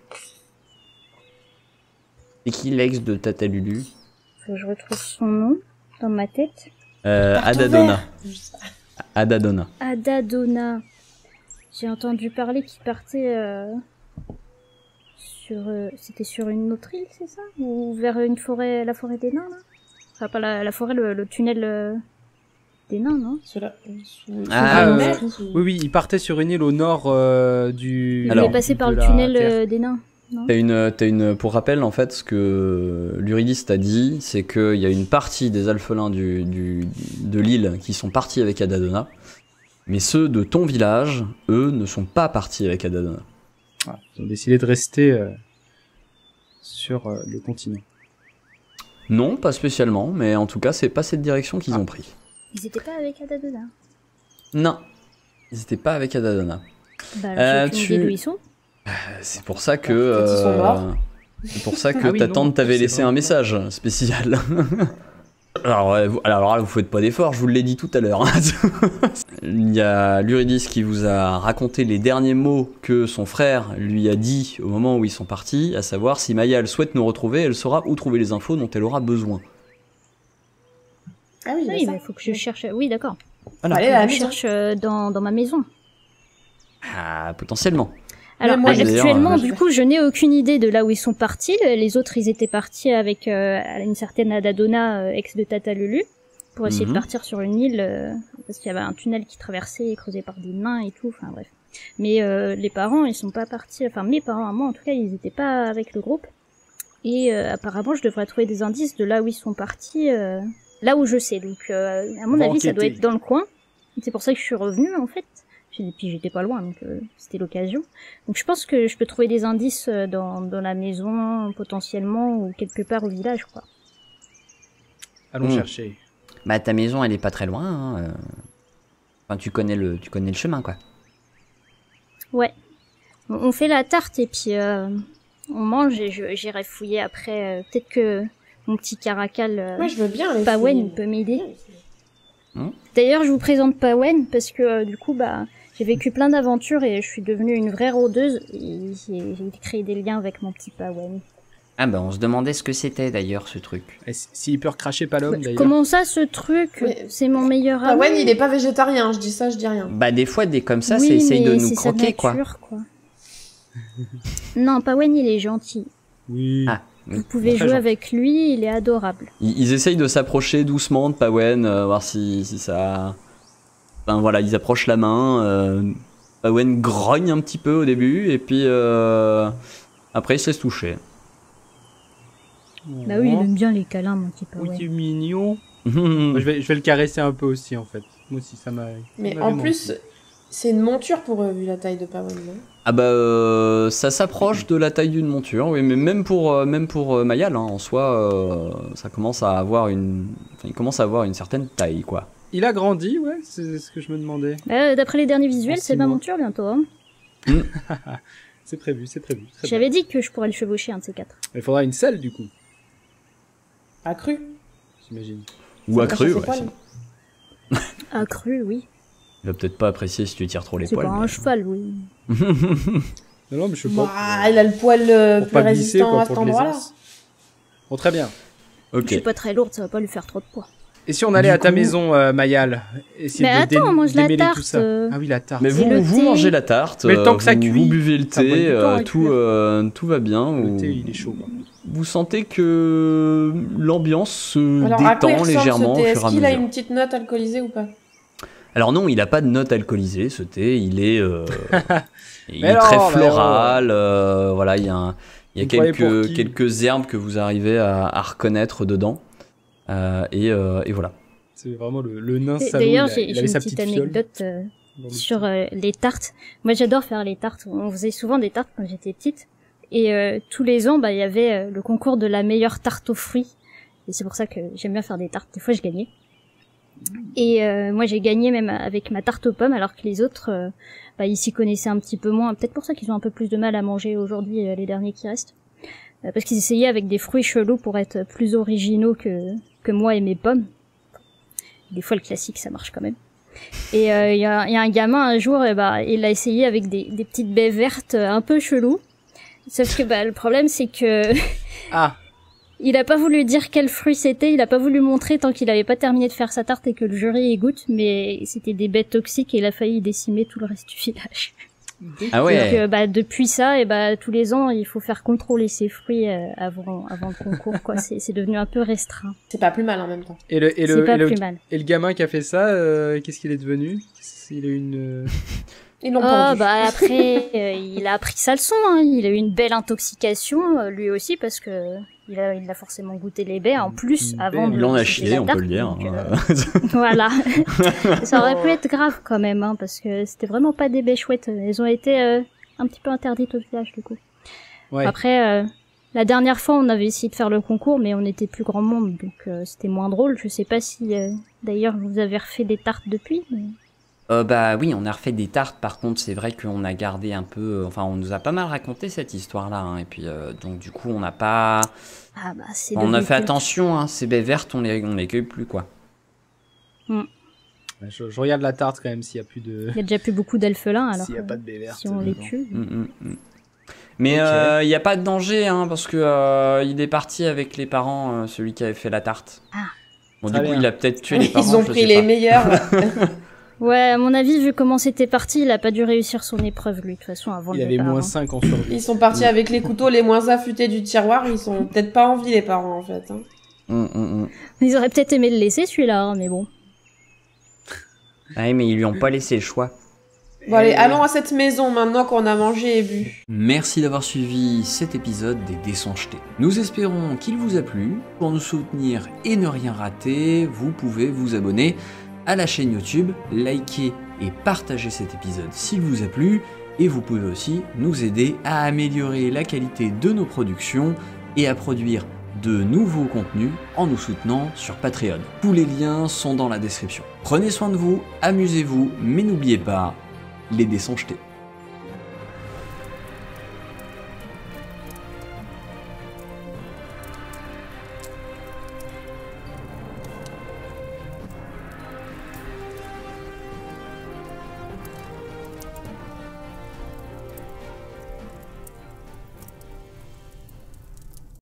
C'est qui l'ex de Tata Lulu? Faut que je retrouve son nom dans ma tête. euh, Carton Adadona. vert. Adadona. Adadona. J'ai entendu parler qu'il partait euh, sur... euh, C'était sur une autre île, c'est ça? Ou vers une forêt, la forêt des nains, là? Enfin, pas la, la forêt, le, le tunnel euh, des nains, non? Cela, sous, Ah, sous euh, la mer, sous- Oui oui, il partait sur une île au nord euh, du. Il Alors, voulait passer par de le la tunnel Terre. euh, des nains, non? T'as une, t'as une, pour rappel, en fait, ce que l'Uridis t'a dit, c'est qu'il y a une partie des alphelins du, du, de l'île qui sont partis avec Adadona, mais ceux de ton village, eux, ne sont pas partis avec Adadona. Ah, ils ont décidé de rester euh, sur euh, le continent. Non, pas spécialement, mais en tout cas, c'est pas cette direction qu'ils Ah. ont pris. Ils étaient pas avec Adadona. Non, ils étaient pas avec Adadona. Bah, Euh, j'ai aucune tu- idée d'où ils sont. C'est pour ça que. Peut-être ils sont euh, morts. C'est pour ça que Ah oui, ta non, tante t'avait c'est laissé vrai. un message spécial. Alors, ouais, vous- alors là, vous faites pas d'efforts, je vous l'ai dit tout à l'heure. Il y a l'Uridis qui vous a raconté les derniers mots que son frère lui a dit au moment où ils sont partis, à savoir si Mayal souhaite nous retrouver, elle saura où trouver les infos dont elle aura besoin. Ah oui, il y a Oui, ça. mais faut que je cherche... Oui, d'accord. Voilà. Allez, à la Je maison. cherche euh, dans, dans ma maison. Ah, potentiellement. Alors, moi, j'ai- actuellement, d'ailleurs, euh, du coup, je n'ai aucune idée de là où ils sont partis. Les autres, ils étaient partis avec euh, une certaine Adadona, euh, ex de Tata Lulu, pour essayer Mhm. de partir sur une île, euh, parce qu'il y avait un tunnel qui traversait, et creusé par des nains et tout, enfin bref. Mais euh, les parents, ils sont pas partis, enfin mes parents à moi, en tout cas, ils étaient pas avec le groupe. Et euh, apparemment, je devrais trouver des indices de là où ils sont partis, euh, là où je sais. Donc, euh, à mon On va avis, ça doit enquêter. être dans le coin. C'est pour ça que je suis revenue, en fait. Et puis j'étais pas loin, donc euh, c'était l'occasion. Donc je pense que je peux trouver des indices euh, dans, dans la maison, potentiellement, ou quelque part au village, quoi. Allons Hmm. chercher. Bah ta maison, elle est pas très loin. Hein, euh. Enfin, tu connais le, tu connais le chemin, quoi. Ouais. On on fait la tarte et puis euh, on mange et je- j'irai fouiller après. euh, Peut-être que mon petit caracal, euh, Moi, je veux bien les Pawen, fouiller. peut m'aider. Hmm. D'ailleurs, je vous présente Pawen parce que euh, du coup, bah, j'ai vécu plein d'aventures et je suis devenue une vraie rôdeuse. Et j'ai j'ai créé des liens avec mon petit Pawen. Ah bah on se demandait ce que c'était d'ailleurs ce truc. Et s- S'il peut recracher pas l'homme d'ailleurs. Comment ça, ce truc? Mais- C'est mon meilleur ami. Pawen, il est pas végétarien, je dis ça, je dis rien. Bah des fois des comme ça, Oui, c'est essaye de mais nous c'est sa croquer quoi. nature, quoi. Non, Pawen, il est gentil. Oui. Ah. oui. Vous pouvez Très jouer gentil. avec lui, il est adorable. Ils, ils essayent de s'approcher doucement de Pawen, euh, voir si, si ça. Enfin voilà, ils approchent la main. Euh... Pawen grogne un petit peu au début, et puis euh... après il se laisse toucher. Bah oui, il aime bien les câlins, mon petit Oui, Pawen. c'est mignon. Moi, je, vais, je vais le caresser un peu aussi en fait. Moi aussi, ça m'a. Mais ça m'a en vraiment plus, plu. c'est une monture pour eux, vu la taille de Pawen, non? Ah bah euh, ça s'approche de la taille d'une monture, oui, mais même pour euh, même pour euh, Mayal, hein, en soi, euh, ça commence à avoir une, enfin, il commence à avoir une certaine taille, quoi. Il a grandi, ouais, c'est ce que je me demandais. Euh, D'après les derniers En visuels, six c'est ma mois. monture bientôt. Hein. C'est prévu, c'est prévu. très bien. J'avais dit que je pourrais le chevaucher, un de ces quatre. Il faudra une selle du coup, Accru. j'imagine. Ou accru, Ça ouais. cache ses si- poils. Accru, oui. Il va peut-être pas apprécier si tu tires trop les C'est poils. pas un mais- cheval, oui. Non, non, mais je sais pas. Bah, il a le poil euh, pour plus pas glisser résistant quoi, à cet pour que les endroit-là. as. Bon, très bien. Ok. Je suis pas très lourde, ça va pas lui faire trop de poids. Et si on allait Du à ta coup- maison, euh, Mayal, essayer Mais de attends, dé- on mange la démêler tarte, tout ça. euh. Ah oui, la tarte. Mais C'est vous, le vous thé. mangez la tarte, Mais le temps euh, que ça vous, cuit, vous buvez le ça prend thé, du temps euh, à tout, cuire. euh, tout va bien. Le Vous, thé, il est chaud, quoi. vous sentez que l'ambiance se Alors, à quoi il détend ressemble, légèrement ce au thé? fur et Est-ce à qu'il a mesure. une petite note alcoolisée ou pas? Alors non, il n'a pas de note alcoolisée, ce thé. Il est, euh, il Mais est non, très mais floral. euh, voilà, il y a, un- il y a Vous croyez pour quelques, qui quelques herbes que vous arrivez à, à reconnaître dedans. Euh, et, euh, et voilà. C'est vraiment le, le nain Et salaud. D'ailleurs, il a- j'ai il j'ai avait une sa petite petite fiole anecdote euh, dans le sur thé. euh, les tartes. Moi, j'adore faire les tartes. On faisait souvent des tartes quand j'étais petite. Et euh, tous les ans, bah, il y avait euh, le concours de la meilleure tarte aux fruits. Et c'est pour ça que j'aime bien faire des tartes. Des fois, je gagnais. Et euh, moi, j'ai gagné même avec ma tarte aux pommes, alors que les autres, euh, bah, ils s'y connaissaient un petit peu moins. Peut-être pour ça qu'ils ont un peu plus de mal à manger aujourd'hui, euh, les derniers qui restent. Euh, parce qu'ils essayaient avec des fruits chelous pour être plus originaux que, que moi et mes pommes. Des fois, le classique, ça marche quand même. Et il euh, y, a, y a un gamin, un jour, eh bah, il a essayé avec des, des petites baies vertes euh, un peu cheloues. Sauf que bah, le problème, c'est que Ah, il a pas voulu dire quel fruit c'était, il a pas voulu montrer tant qu'il avait pas terminé de faire sa tarte et que le jury y goûte, mais c'était des baies toxiques et il a failli décimer tout le reste du village. Ah ouais. Donc euh, bah depuis ça, et bah tous les ans, il faut faire contrôler ses fruits euh, avant avant le concours, quoi. C'est c'est devenu un peu restreint. C'est pas plus mal en même temps. et le, et C'est le, pas et le, plus mal. et le gamin qui a fait ça, euh, qu'est-ce qu'il est devenu? Il a une... euh, Ils l'ont Ah pendu. bah après, euh, il a appris sa leçon, hein. Il a eu une belle intoxication, euh, lui aussi, parce que il a, il a forcément goûté les baies en plus Une avant baie. de Il en a de chié, la on tarte, peut le dire. donc, euh, voilà. Ça aurait pu être grave quand même, hein, parce que c'était vraiment pas des baies chouettes. Elles ont été euh, un petit peu interdites au village, du coup. Ouais. Après, euh, la dernière fois, on avait essayé de faire le concours, mais on était plus grand monde, donc euh, c'était moins drôle. Je sais pas si, euh, d'ailleurs, vous avez refait des tartes depuis. Mais... Euh, bah oui, on a refait des tartes. Par contre, c'est vrai qu'on a gardé un peu. euh, Enfin, on nous a pas mal raconté cette histoire-là. hein, et puis, euh, donc, du coup, on n'a pas. Ah bah c'est. On a devenu fait culte. attention. Hein, ces baies vertes, on les, on les cueille plus, quoi. Je, je regarde la tarte quand même s'il y a plus de... Il y a déjà plus beaucoup d'elfelins, alors S'il y a euh, pas de baies vertes. si on les dedans. tue. Mm, mm, mm. Mais il Ok. n'y a pas de danger, hein, parce que euh, il est parti avec les parents, euh, celui qui avait fait la tarte. Ah. Bon, Très du coup, bien. il a peut-être tué les parents. Ils ont je pris sais les pas. meilleurs. Ouais, à mon avis, vu comment c'était parti, il a pas dû réussir son épreuve, lui, de toute façon, avant Il le avait départ. moins hein. cinq en survie. Ils sont partis avec les couteaux les moins affûtés du tiroir. Ils sont peut-être pas en vie, les parents, en fait. hein. Mm, mm, mm. Ils auraient peut-être aimé le laisser, celui-là, hein, mais bon. Ah oui, mais ils lui ont pas laissé le choix. Bon, allez, Et- allons à cette maison maintenant qu'on a mangé et bu. Merci d'avoir suivi cet épisode des Dés sont jetés. Nous espérons qu'il vous a plu. Pour nous soutenir et ne rien rater, vous pouvez vous abonner à la chaîne YouTube, liker et partager cet épisode s'il vous a plu. Et vous pouvez aussi nous aider à améliorer la qualité de nos productions et à produire de nouveaux contenus en nous soutenant sur Patreon. Tous les liens sont dans la description. Prenez soin de vous, amusez-vous, mais n'oubliez pas, les dés sont jetés.